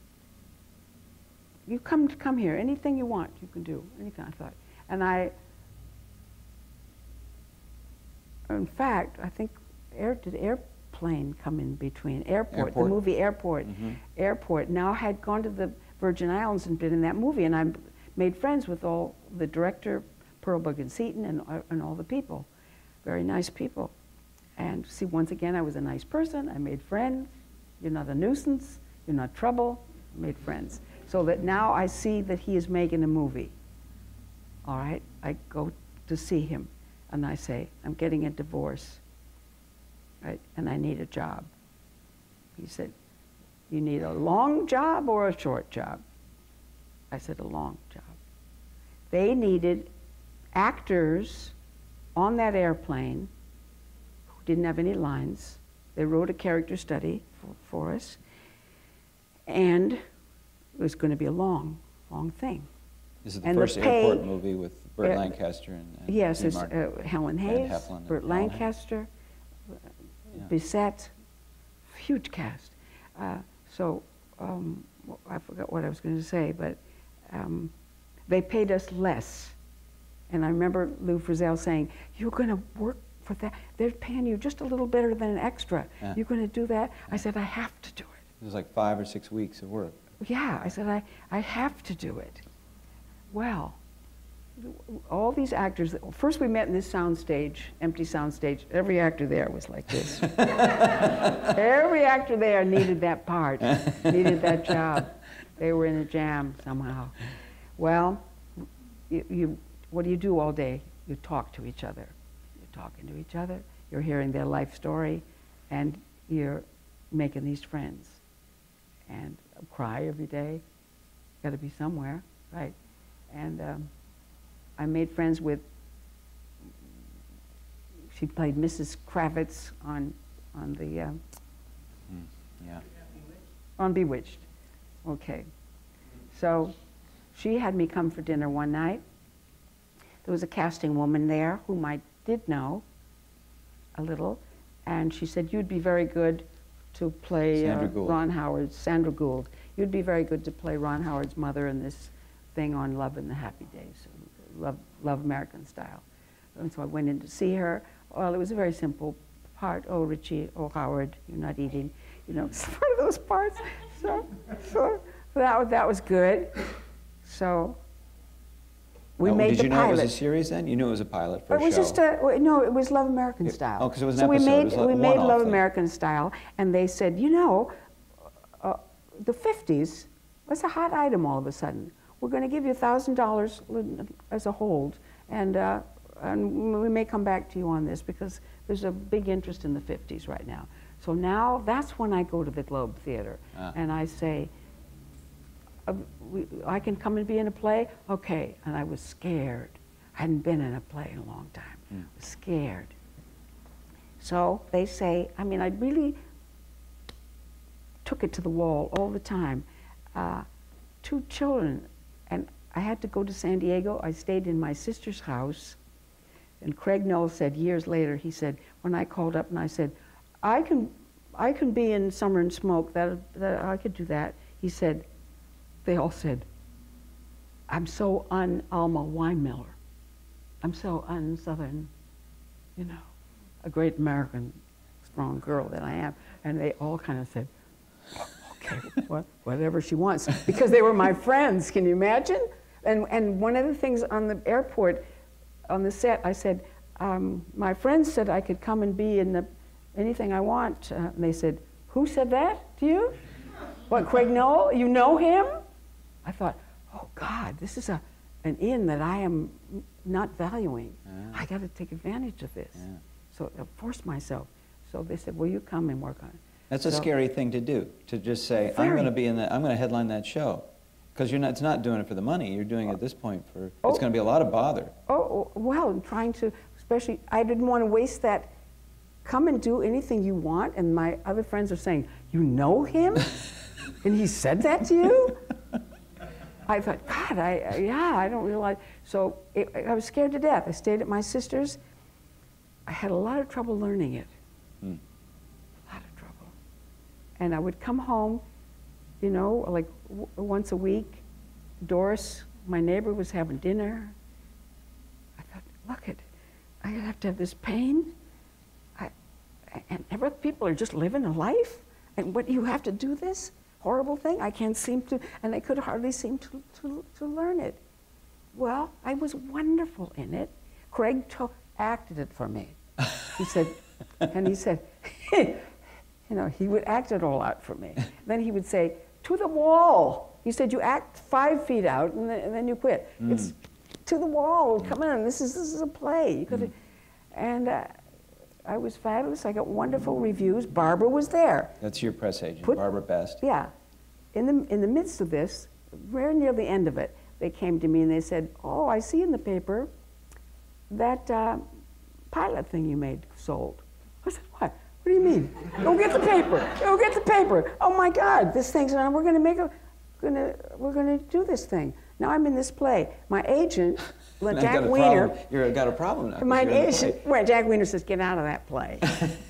B: you come here, anything you want, you can do, anything, I thought. And in fact, I think, plane come in between. Airport. The
A: Airport.
B: movie Airport. Airport. Now I had gone to the Virgin Islands and been in that movie, and I made friends with all the director, Pearl Bugan-Seaton, and all the people. Very nice people. And see, once again, I was a nice person. I made friends. You're not a nuisance. You're not trouble. I made friends. So that now I see that he is making a movie. All right? I go to see him, and I say, I'm getting a divorce, right? And I need a job. He said, you need a long job or a short job? I said, a long job. They needed actors on that airplane who didn't have any lines. They wrote a character study for us, and it was going to be a long, long thing.
D: This is the first airport movie with Burt Lancaster and
B: yes, it's
D: Martin.
B: Helen Hayes,
D: Heflin
B: Burt
D: and Helen
B: Lancaster, Bissett, huge cast. I forgot what I was going to say, but they paid us less. And I remember Lou Frizzell saying, you're going to work for that. They're paying you just a little better than an extra.
D: Yeah.
B: You're going to do that? I said, I have to do it.
D: It was like 5 or 6 weeks of work.
B: Yeah, I said, I have to do it. Well, all these actors, first we met in this soundstage, empty soundstage. Every actor there was like this. Every actor there needed that part, needed that job. They were in a jam somehow. Well, what do you do all day? You talk to each other. You're talking to each other, you're hearing their life story, and you're making these friends. And cry every day. Got to be somewhere, right? And I made friends with, she played Mrs. Kravitz on Bewitched. Okay. So she had me come for dinner one night. There was a casting woman there whom I did know a little, and she said, you'd be very good to play Sandra Gould. You'd be very good to play Ron Howard's mother in this thing on Love in the Happy Days, Love American Style. And so I went in to see her. Well, it was a very simple part. Oh, Richie, oh, Howard, you're not eating. You know, it's one of those parts. So that was good. So we made the pilot.
D: Did you know it was a series then? You knew it was a pilot for a show?
B: It was just no, it was Love American Style.
D: Oh, because it was an
B: so
D: episode.
B: we made Love American Style, and they said, you know, the 50s was a hot item all of a sudden. We're going to give you $1,000 as a hold, and we may come back to you on this because there's a big interest in the 50s right now. So now that's when I go to the Globe Theater, and I say, I can come and be in a play? Okay. And I was scared. I hadn't been in a play in a long time. I was scared. So they say, I mean, I really took it to the wall all the time. 2 children, and I had to go to San Diego. I stayed in my sister's house, and Craig Knoll said years later, he said, when I called up and I said, I can be in Summer and Smoke, that I could do that. He said, they all said, I'm so un-Alma Weinmiller. I'm so un-Southern, you know, a great American, strong girl that I am. And they all kind of said, okay, whatever she wants, because they were my friends. Can you imagine? And one of the things on the airport, on the set, I said, my friends said I could come and be in anything I want. And they said, who said that to you? What, Craig Knoll? You know him? I thought, oh God, this is an in that I am not valuing. I got to take advantage of this. So I forced myself. So they said, will you come and work on it?
D: That's a scary thing to do, to just say, I'm going to headline that show. Because it's not doing it for the money, you're doing it at this point for, it's going to be a lot of bother.
B: Oh, well, I'm trying to, especially, I didn't want to waste that, come and do anything you want, and my other friends are saying, you know him? And he said that to you? I thought, God, I don't realize. So I was scared to death. I stayed at my sister's. I had a lot of trouble learning it. A lot of trouble. And I would come home, you know, like once a week. Doris, my neighbor, was having dinner. I thought, look, I have to have this pain. and other people are just living a life, and what you have to do this horrible thing? I can't seem to, and I could hardly seem to learn it. Well, I was wonderful in it. Craig acted it for me. He said, and he said, you know, he would act it all out for me. Then he would say, to the wall. He said, you act 5 feet out and then you quit. It's to the wall, come on, this is a play. You could, and I was fabulous. I got wonderful reviews. Barbara was there.
A: That's your press agent, Barbara Best.
B: Yeah. In the midst of this, very near the end of it, they came to me and they said, oh, I see in the paper that pilot thing you made sold. I said, what? What do you mean? Go get the paper. Go get the paper. Oh my God, this thing's on. We're gonna do this thing. Now I'm in this play. My agent, Jack Weiner.
A: You've got a problem now.
B: My agent, well, Jack Weiner says, get out of that play.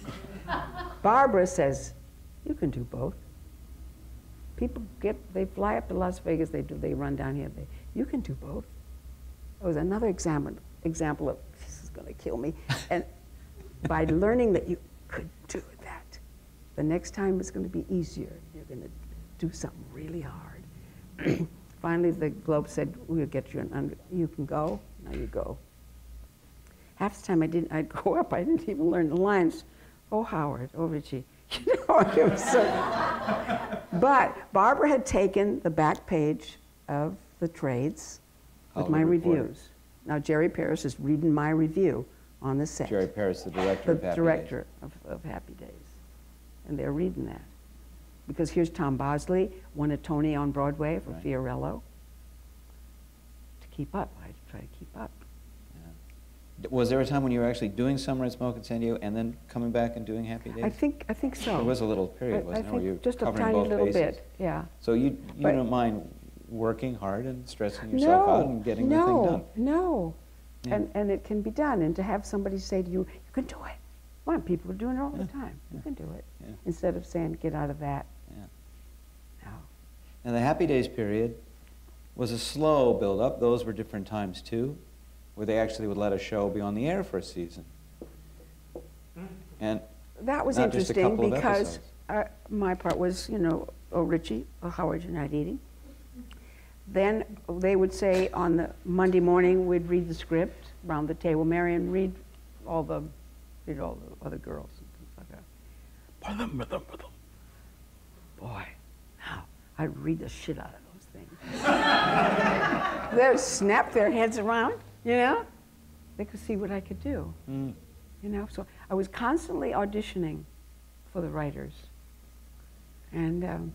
B: Barbara says, you can do both. People they fly up to Las Vegas, they run down here. You can do both. It was another example of, this is gonna kill me. And by learning that you could do that, the next time it's gonna be easier. You're gonna do something really hard. Finally, the Globe said, we'll get you you can go, now you go. Half the time I'd go up, I didn't even learn the lines. Oh, Howard, oh, Richie. You know, it was so. But Barbara had taken the back page of the trades with my reviews. Now Jerry Paris is reading my review on the set.
A: Jerry Paris, the director of Happy Days.
B: The director of Happy Days. And they're reading that. Because here's Tom Bosley, won a Tony on Broadway for Fiorello. To keep up, I had to try to keep up.
A: Yeah. Was there a time when you were actually doing Summer and Smoke in San Diego and then coming back and doing Happy Days?
B: I think so.
A: There was a little period, wasn't there, where you were
B: just a
A: covering
B: tiny
A: both
B: little
A: bases?
B: bit, yeah.
A: So you don't mind working hard and stressing yourself out and getting the thing done?
B: No,
A: Yeah.
B: and it can be done. And to have somebody say to you, you can do it. Well, people are doing it all the time. You can do it.
A: Yeah.
B: Instead of saying, get out of that.
A: Yeah.
B: No.
A: And the Happy Days period was a slow build-up. Those were different times, too, where they actually would let a show be on the air for a season. And
B: that was
A: not just a
B: interesting
A: couple of
B: because
A: episodes.
B: my part was, you know, oh, Richie, oh, Howard, you're not eating. Then they would say on the Monday morning, we'd read the script around the table. Marion, read all the other girls and things like that. Boy, now I'd read the shit out of those things. They'd snap their heads around, you know? They could see what I could do.
A: Mm.
B: You know, so I was constantly auditioning for the writers. And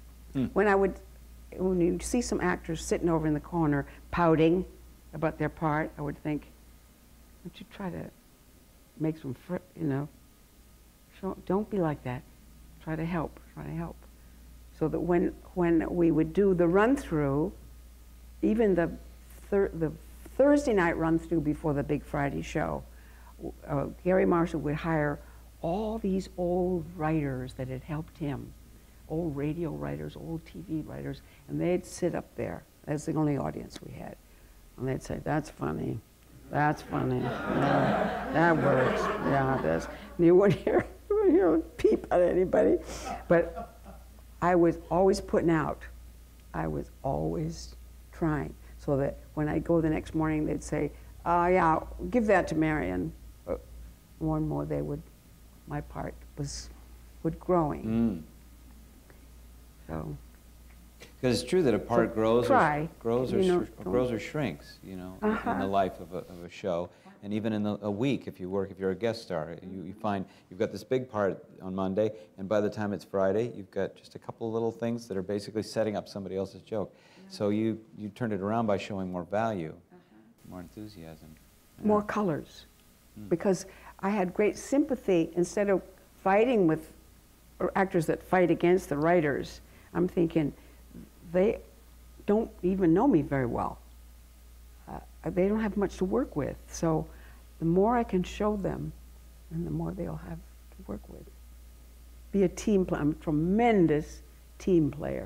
B: when you see some actors sitting over in the corner pouting about their part, I would think, why don't you try to make some, you know, don't be like that. Try to help, So that when we would do the run-through, even the Thursday night run-through before the big Friday show, Gary Marshall would hire all these old writers that had helped him, old radio writers, old TV writers, and they'd sit up there. That's the only audience we had. And they'd say, that's funny. That's funny. Yeah, that works. Yeah, it does. And you wouldn't hear a peep at anybody. But I was always putting out. I was always trying. So that when I go the next morning, they'd say, yeah, give that to Marion. More and more my part would growing. So.
A: Because it's true that a part grows or shrinks, you know, in the life of a show. And even in a week, if you're a guest star, you find you've got this big part on Monday, and by the time it's Friday, you've got just a couple of little things that are basically setting up somebody else's joke. Yeah. So you turned it around by showing more value, more enthusiasm. Yeah.
B: More colors. Because I had great sympathy. Instead of fighting with actors that fight against the writers, I'm thinking, they don't even know me very well. They don't have much to work with. So the more I can show them, and the more they'll have to work with. Be a team player. I'm a tremendous team player.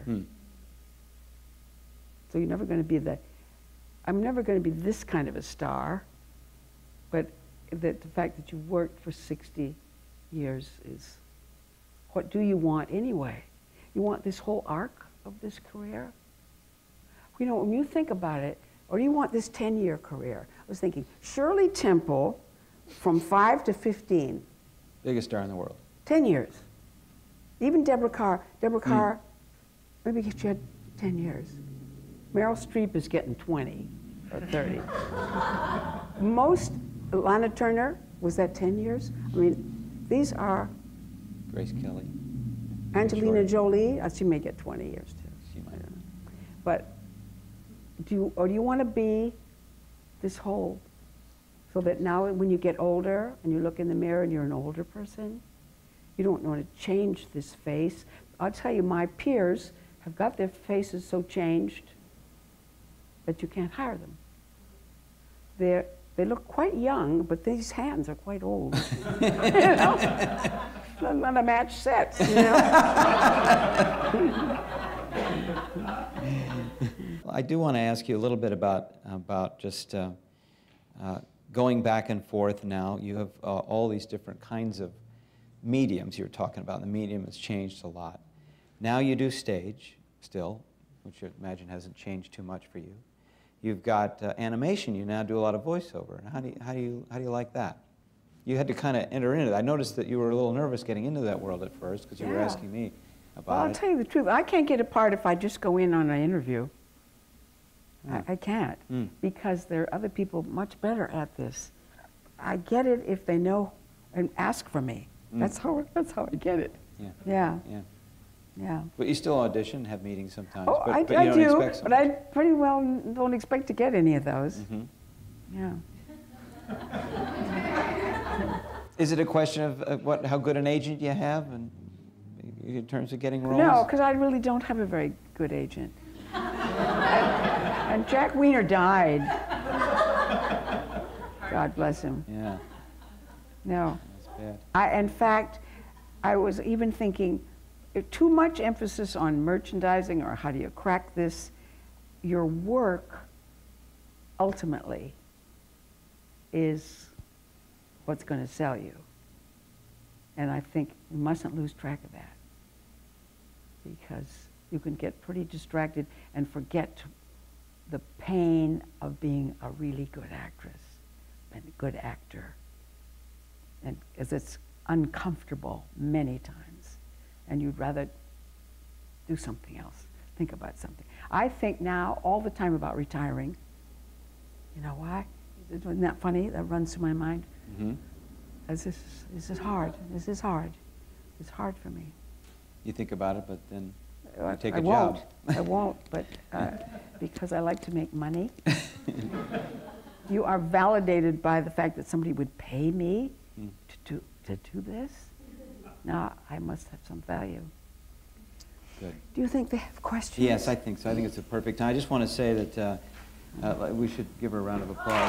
B: So you're never going to be I'm never going to be this kind of a star, but the fact that you worked for 60 years is, what do you want anyway? You want this whole arc of this career? You know, when you think about it, or do you want this 10-year career? I was thinking, Shirley Temple, from 5 to 15.
A: Biggest star in the world.
B: 10 years. Even Deborah Carr, maybe she had 10 years. Meryl Streep is getting 20 or 30. Most, Lana Turner, was that 10 years? I mean, these are...
A: Grace Kelly.
B: Angelina Jolie, she may get 20 years too.
A: She might.
B: But do you want to be this whole, so that now when you get older and you look in the mirror and you're an older person, you don't want to change this face. I'll tell you, my peers have got their faces so changed that you can't hire them. They look quite young, but these hands are quite old. You know? Not a match set, you know?
A: I do want to ask you a little bit about just going back and forth now. You have all these different kinds of mediums you're talking about. The medium has changed a lot. Now you do stage still, which I imagine hasn't changed too much for you. You've got animation. You now do a lot of voiceover. How do you like that? You had to kind of enter into it. I noticed that you were a little nervous getting into that world at first because you were asking me about it.
B: Well, I'll tell you the truth. I can't get a part if I just go in on an interview. I can't, because there are other people much better at this. I get it if they know and ask for me. That's how I get it. Yeah.
A: But you still audition, have meetings sometimes.
B: Oh,
A: but
B: I
A: you don't
B: do,
A: expect so
B: but
A: much.
B: I pretty well don't expect to get any of those. Yeah.
A: Is it a question of how good an agent you have, and in terms of getting roles?
B: No, because I really don't have a very good agent. and Jack Weiner died. God bless him.
A: Yeah.
B: No.
A: That's bad.
B: In fact, I was even thinking, too much emphasis on merchandising or how do you crack this. Your work, ultimately, is what's going to sell you. And I think you mustn't lose track of that, because you can get pretty distracted and forget the pain of being a really good actress and a good actor. And because it's uncomfortable many times, and you'd rather do something else, think about something. I think now all the time about retiring. You know why? Isn't that funny? That runs through my mind. This is hard. This is hard. It's hard for me.
A: You think about it, but then you take a
B: job.
A: job.
B: I won't, but because I like to make money. You are validated by the fact that somebody would pay me to do this. Now I must have some value.
A: Good.
B: Do you think they have questions?
A: Yes, I think so. I think it's a perfect time. I just want to say that we should give her a round of applause.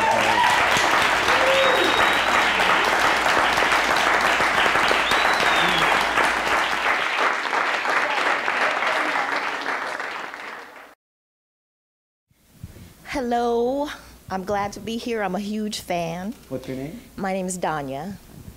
C: Hello, I'm glad to be here. I'm a huge fan.
A: What's your name?
C: My name is Danya.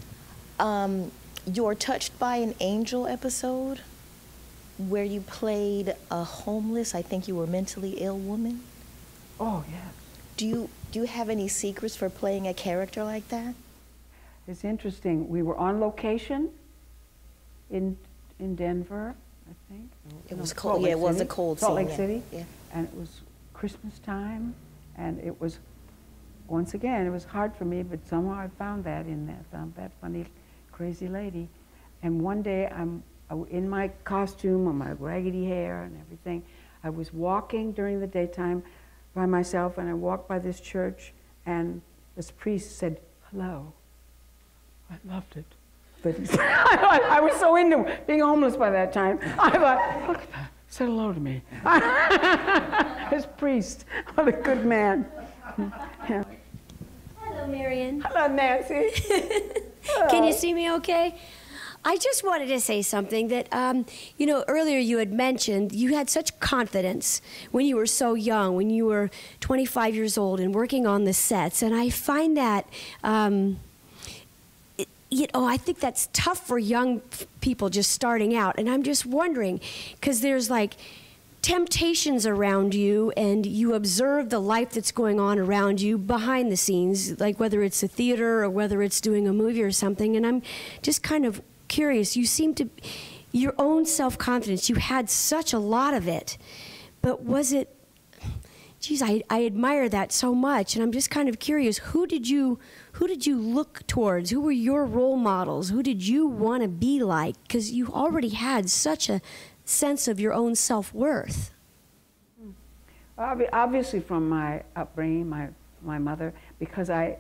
C: Your Touched by an Angel episode, where you played a homeless, I think you were mentally ill woman.
B: Oh, yes.
C: Do you have any secrets for playing a character like that?
B: It's interesting. We were on location in Denver, I think.
C: It was cold. Yeah, it was a cold scene.
B: Salt Lake City.
C: Yeah.
B: And it was Christmas time, and it was, once again, it was hard for me, but somehow I found that found that funny, crazy lady. And one day I'm in my costume and my raggedy hair and everything. I was walking during the daytime by myself, and I walked by this church, and this priest said, "Hello." I loved it. But I was so into being homeless by that time. I thought, look at that, said hello to me. This priest, what a good man. Yeah.
E: Hello, Marion.
B: Hello, Nancy.
E: Can you see me okay? I just wanted to say something that, you know, earlier you had mentioned you had such confidence when you were so young, when you were 25 years old and working on the sets. And I find that I think that's tough for young people just starting out. And I'm just wondering, because there's like temptations around you, and you observe the life that's going on around you behind the scenes, like whether it's a theater or whether it's doing a movie or something. And I'm just kind of curious. You seem to, your own self-confidence, you had such a lot of it, but was it, geez, I admire that so much, and I'm just kind of curious, who did you look towards? Who were your role models? Who did you want to be like? Because you already had such a sense of your own self-worth.
B: Obviously from my upbringing, my mother, because I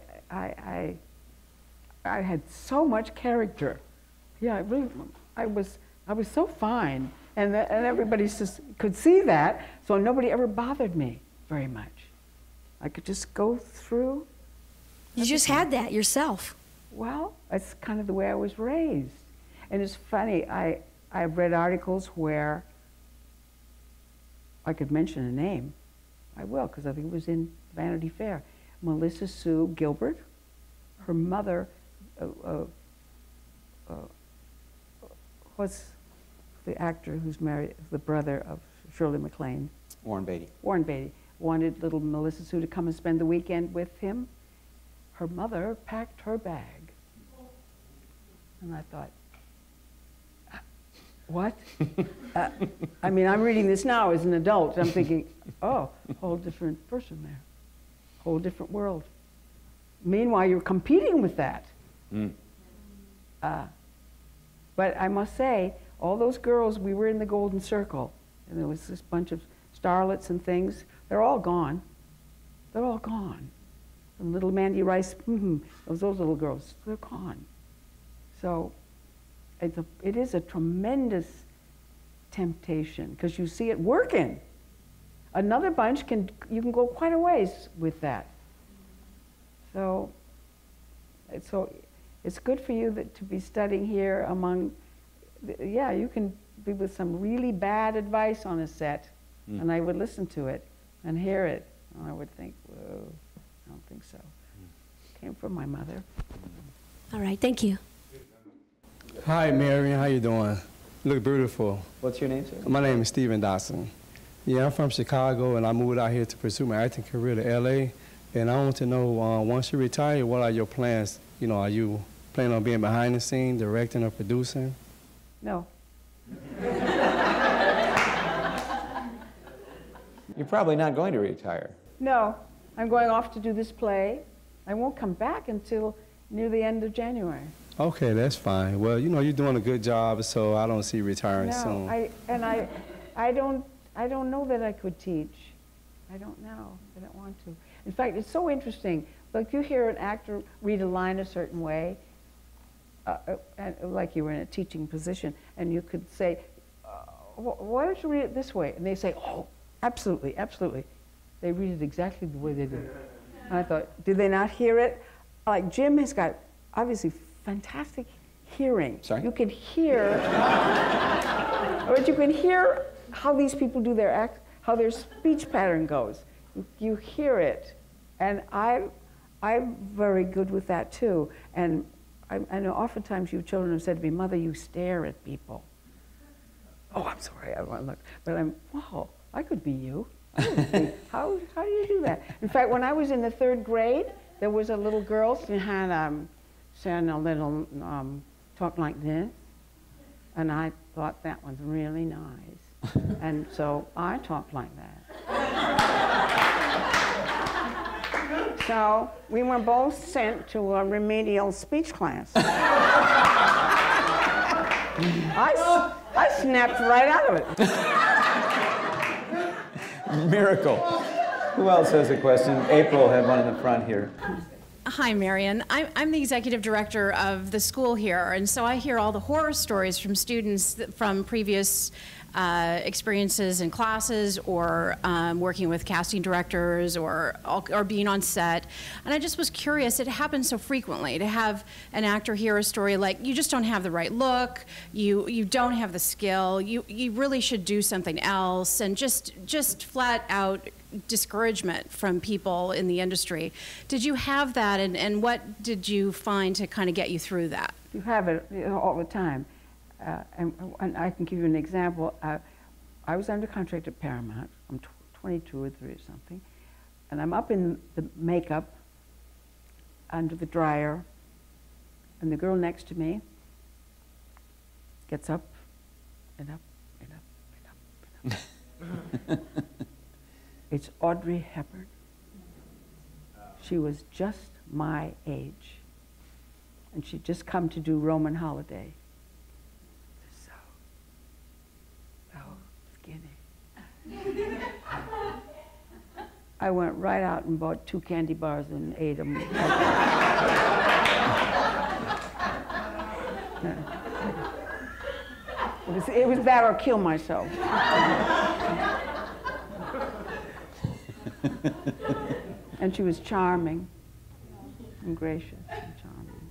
B: had so much character. Yeah, I was so fine, and everybody just could see that, so nobody ever bothered me very much. I could just go through.
E: You just had that yourself.
B: Well, that's kind of the way I was raised. And it's funny, I've read articles where I could mention a name. I will, because I think it was in Vanity Fair. Melissa Sue Gilbert, her mother, what's the actor who's married, the brother of Shirley MacLaine?
A: Warren Beatty.
B: Warren Beatty wanted little Melissa Sue to come and spend the weekend with him. Her mother packed her bag. And I thought, what? I mean, I'm reading this now as an adult. I'm thinking, oh, whole different person there. Whole different world. Meanwhile, you're competing with that. Mm. But I must say, all those girls, we were in the Golden Circle, and there was this bunch of starlets and things. They're all gone. They're all gone. And little Mandy Rice, those little girls, they're gone. So it is a tremendous temptation, because you see it working. Another bunch, you can go quite a ways with that. So it's good for you to be studying here among, yeah, you can be with some really bad advice on a set, and I would listen to it and hear it, and I would think, whoa, I don't think so. Came from my mother.
E: All right, thank you.
F: Hi, Marion, how you doing? You look beautiful.
A: What's your name, sir?
F: My name is Stephen Dotson. Yeah, I'm from Chicago, and I moved out here to pursue my acting career to LA. And I want to know, once you retire, what are your plans? You know, are you planning on being behind the scenes, directing or producing?
B: No.
A: You're probably not going to retire.
B: No, I'm going off to do this play. I won't come back until near the end of January.
F: Okay, that's fine. Well, you know, you're doing a good job, so I don't see you retiring soon.
B: No, I don't know that I could teach. I don't know. I don't want to. In fact, it's so interesting. Like, you hear an actor read a line a certain way, like you were in a teaching position, and you could say, why don't you read it this way? And they say, oh, absolutely, absolutely. They read it exactly the way they do. And I thought, did they not hear it? Like, Jim has got, obviously, fantastic hearing.
A: Sorry?
B: You can hear, but you can hear how these people do their act, how their speech pattern goes. You hear it. And I'm very good with that, too. And I know oftentimes you children have said to me, Mother, you stare at people. Oh, I'm sorry, I don't want to look. But wow, I could be you. How do you do that? In fact, when I was in the 3rd grade, there was a little girl who had saying a little talk like this. And I thought that was really nice. And so I talked like that. So we were both sent to a remedial speech class. I snapped right out of
A: it. Miracle. Who else has a question? April had one in the front here.
G: Hi, Marion. I'm the executive director of the school here, and so I hear all the horror stories from students from previous experiences in classes, or working with casting directors, or being on set. And I just was curious, it happens so frequently to have an actor hear a story like, you just don't have the right look, you don't have the skill, you really should do something else, and just flat out discouragement from people in the industry. Did you have that, and what did you find to kind of get you through that?
B: You have it all the time. And I can give you an example. I was under contract at Paramount. I'm 22 or 3 or something. And I'm up in the makeup under the dryer. And the girl next to me gets up and up and up and up and up. It's Audrey Hepburn. She was just my age. And she'd just come to do Roman Holiday. So skinny. I went right out and bought 2 candy bars and ate them. It was that or kill myself. And she was charming and gracious and charming.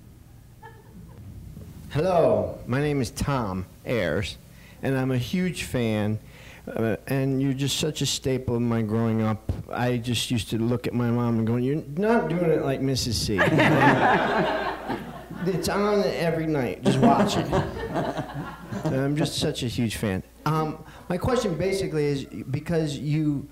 H: Hello, my name is Tom Ayers, and I'm a huge fan. And you're just such a staple of my growing up. I just used to look at my mom and go, "You're not doing it like Mrs. C." It's on every night. Just watch it. I'm just such a huge fan. My question basically is because your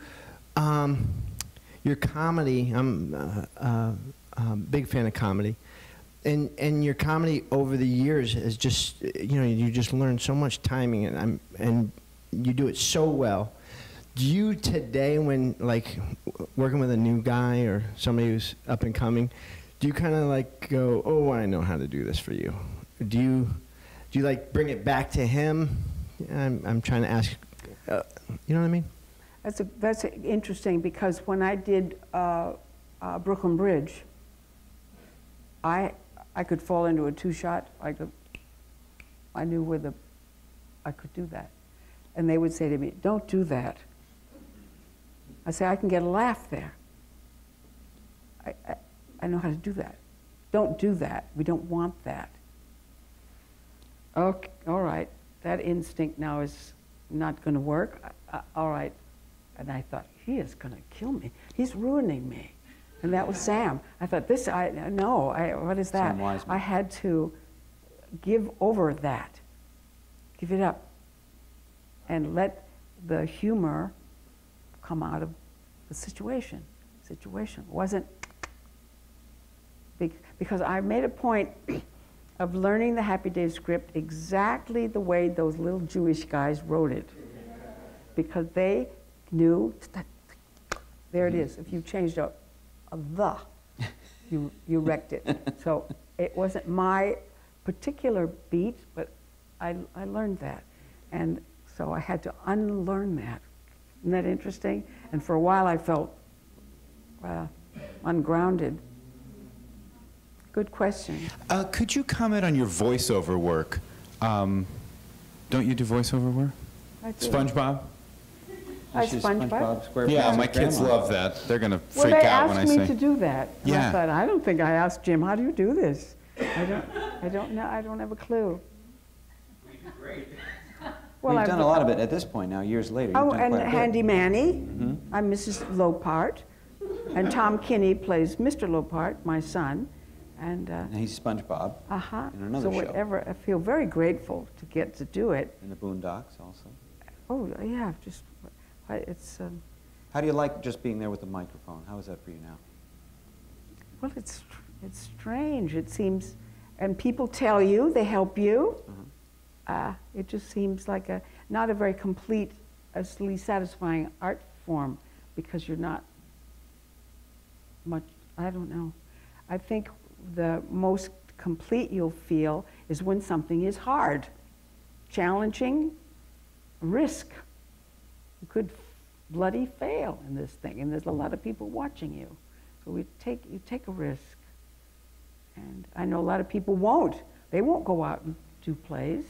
H: comedy. I'm a big fan of comedy, and your comedy over the years has just you just learn so much timing, and you do it so well. Do you today, when like working with a new guy or somebody who's up and coming, do you kind of like go, "Oh, I know how to do this for you"? Do you like bring it back to him? I'm trying to ask. You know what I mean?
B: That's interesting because when I did Brooklyn Bridge, I could fall into a 2-shot. I knew I could do that. And they would say to me, "Don't do that." I say, "I can get a laugh there. I know how to do that. Don't do that. We don't want that." Okay, all right. That instinct now is not going to work. All right. And I thought, he is going to kill me. He's ruining me. And that was Sam. I thought, what is that?
A: Sam Wiseman.
B: I had to give over that. Give it up. And let the humor come out of the situation. Wasn't because I made a point of learning the Happy Days script exactly the way those little Jewish guys wrote it, because they knew there it is. If you changed a the, you wrecked it. So it wasn't my particular beat, but I learned that, and so I had to unlearn that. Isn't that interesting? And for a while I felt ungrounded. Good question.
I: Could you comment on your voiceover work? Don't you do voiceover work?
B: I do.
I: SpongeBob?
B: SpongeBob?
I: Yeah, my kids love that. They're going to
B: Well,
I: freak
B: they
I: out when I
B: asked
I: say.
B: me to do that. And
I: Yeah.
B: I thought, I don't think I asked Jim, how do you do this? I don't know. I don't have a clue.
A: Well, you've done a lot of it at this point now, years later.
B: Oh,
A: You've done
B: and
A: quite a bit.
B: Handy Manny.
A: Mm-hmm.
B: I'm Mrs. Lopart. And Tom Kinney plays Mr. Lopart, my son. And
A: he's SpongeBob in another
B: so
A: show.
B: whatever, I feel very grateful to get to do it.
A: In the Boondocks also.
B: Oh, yeah, just, it's...
A: How do you like just being there with the microphone? How is that for you now?
B: Well, it's strange. It seems, and people tell you, they help you. It just seems like not a very completely satisfying art form because you're not much, I don't know. I think the most complete you'll feel is when something is hard, challenging, risk. You could bloody fail in this thing, and there's a lot of people watching you. So you take a risk. And I know a lot of people won't. They won't go out and do plays.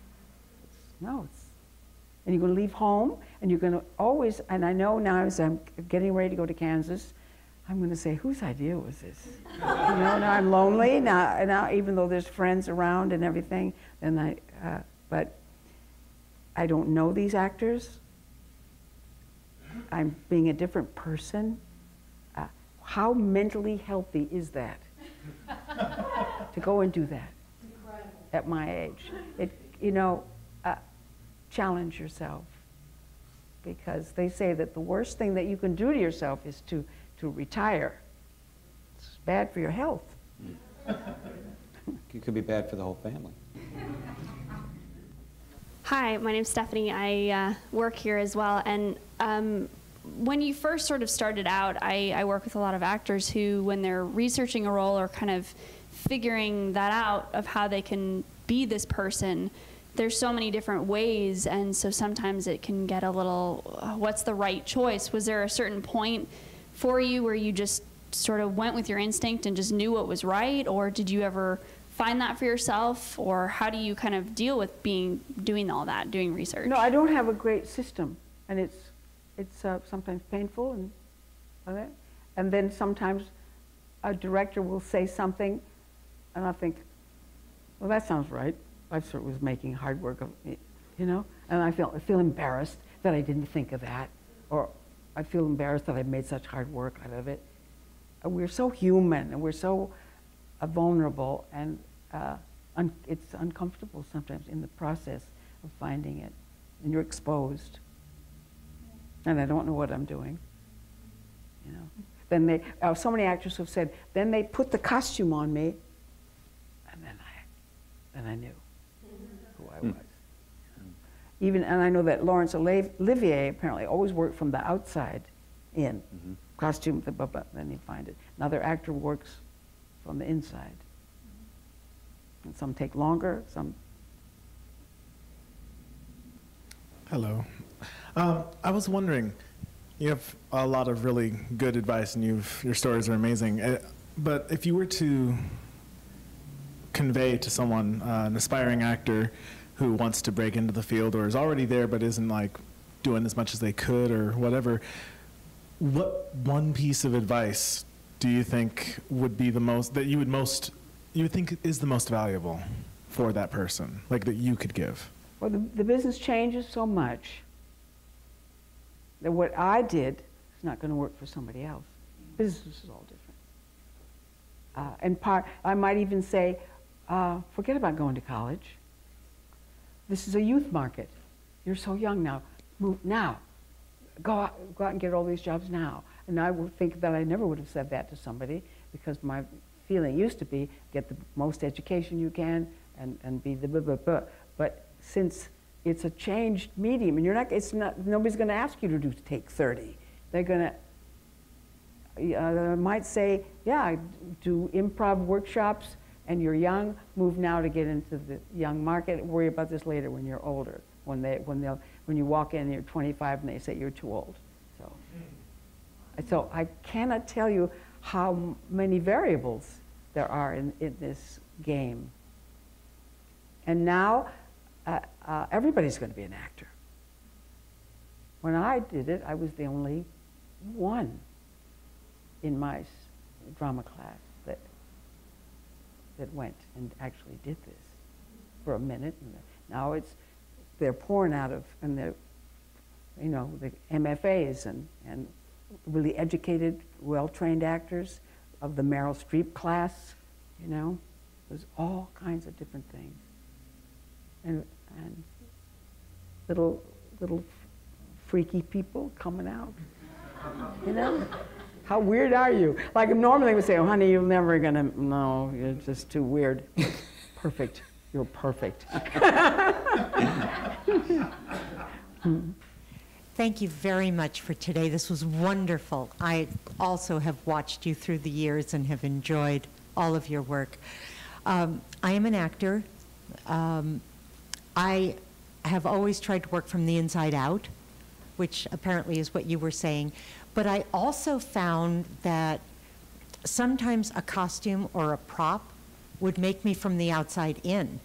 B: And you're going to leave home, and you're going to always, and I know now as I'm getting ready to go to Kansas, I'm going to say, whose idea was this? Now I'm lonely, now even though there's friends around and everything, and but I don't know these actors. I'm being a different person. How mentally healthy is that? To go and do that? at my age. Challenge yourself, because they say that the worst thing that you can do to yourself is to retire. It's bad for your health.
A: It could be bad for the whole family.
J: Hi, my name's Stephanie. I work here as well. And when you first sort of started out, I work with a lot of actors who, when they're researching a role or kind of figuring that out of how they can be this person, there's so many different ways, and so sometimes it can get a little, what's the right choice? Was there a certain point for you where you just sort of went with your instinct and just knew what was right, or did you ever find that for yourself, or how do you kind of deal with doing all that, doing research?
B: No, I don't have a great system, and it's sometimes painful, and then sometimes a director will say something, and I think, well, that sounds right. I sort of was making hard work of it, and I feel embarrassed that I didn't think of that, or I feel embarrassed that I made such hard work out of it. We're so human, and we're so vulnerable, and it's uncomfortable sometimes in the process of finding it, and you're exposed, and I don't know what I'm doing. Then so many actors have said, then they put the costume on me, and then I knew who I was. And I know that Laurence Olivier apparently always worked from the outside in. Costume, then you find it. Another actor works from the inside. And some take longer, some...
K: Hello. I was wondering, you have a lot of really good advice, and your stories are amazing. But if you were to convey to someone, an aspiring actor who wants to break into the field or is already there but isn't like doing as much as they could or whatever, what one piece of advice do you think would be the most, that you would think is the most valuable for that person, like that you could give?
B: Well, the business changes so much that what I did is not going to work for somebody else. Business is all different. I might even say, forget about going to college. This is a youth market. You're so young now. Move now. Go out and get all these jobs now. And I would think that I never would have said that to somebody, because my feeling used to be get the most education you can and be the blah, blah, blah. But since it's a changed medium, and nobody's going to ask you to take 30. They're going to, might say, yeah, do improv workshops, and you're young, move now to get into the young market, worry about this later when you're older, when you walk in and you're 25 and they say you're too old. So I cannot tell you how many variables there are in this game. And now, everybody's going to be an actor. When I did it, I was the only one in my drama class that went and actually did this for a minute. And now they're pouring out of, and they're, the MFAs and really educated, well-trained actors of the Meryl Streep class, There's all kinds of different things. And little freaky people coming out, How weird are you? Like normally we say, oh honey, you're never gonna, no, you're just too weird. Perfect, you're perfect.
L: Thank you very much for today. This was wonderful. I also have watched you through the years and have enjoyed all of your work. I am an actor. I have always tried to work from the inside out, which apparently is what you were saying. But I also found that sometimes a costume or a prop would make me from the outside in.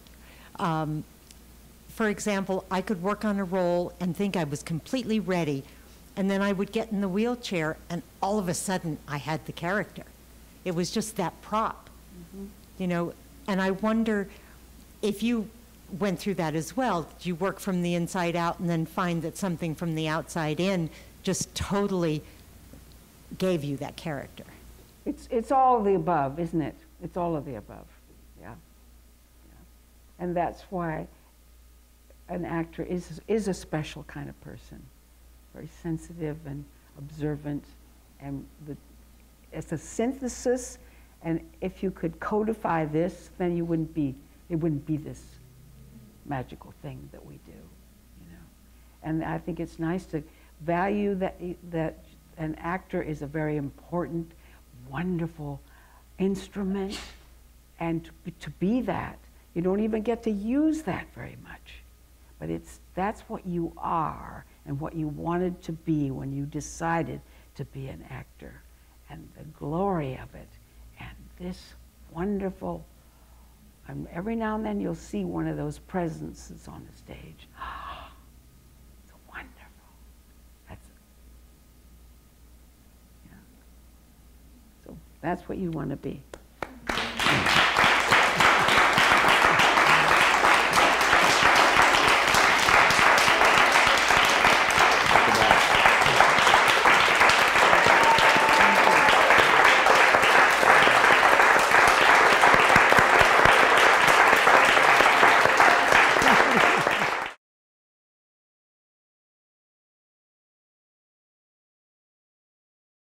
L: For example, I could work on a role and think I was completely ready, and then I would get in the wheelchair and all of a sudden I had the character. It was just that prop, and I wonder if you went through that as well. Did you work from the inside out and then find that something from the outside in just totally gave you that character? It's
B: all of the above, isn't it? It's all of the above, yeah. And that's why an actor is a special kind of person, very sensitive and observant, and it's a synthesis. And if you could codify this, then it wouldn't be this magical thing that we do, you know. And I think it's nice to value that an actor is a very important, wonderful instrument, and to be that. You don't even get to use that very much, but that's what you are and what you wanted to be when you decided to be an actor, and the glory of it, and this wonderful. And every now and then you'll see one of those presences on the stage. It's wonderful. So that's what you want to be.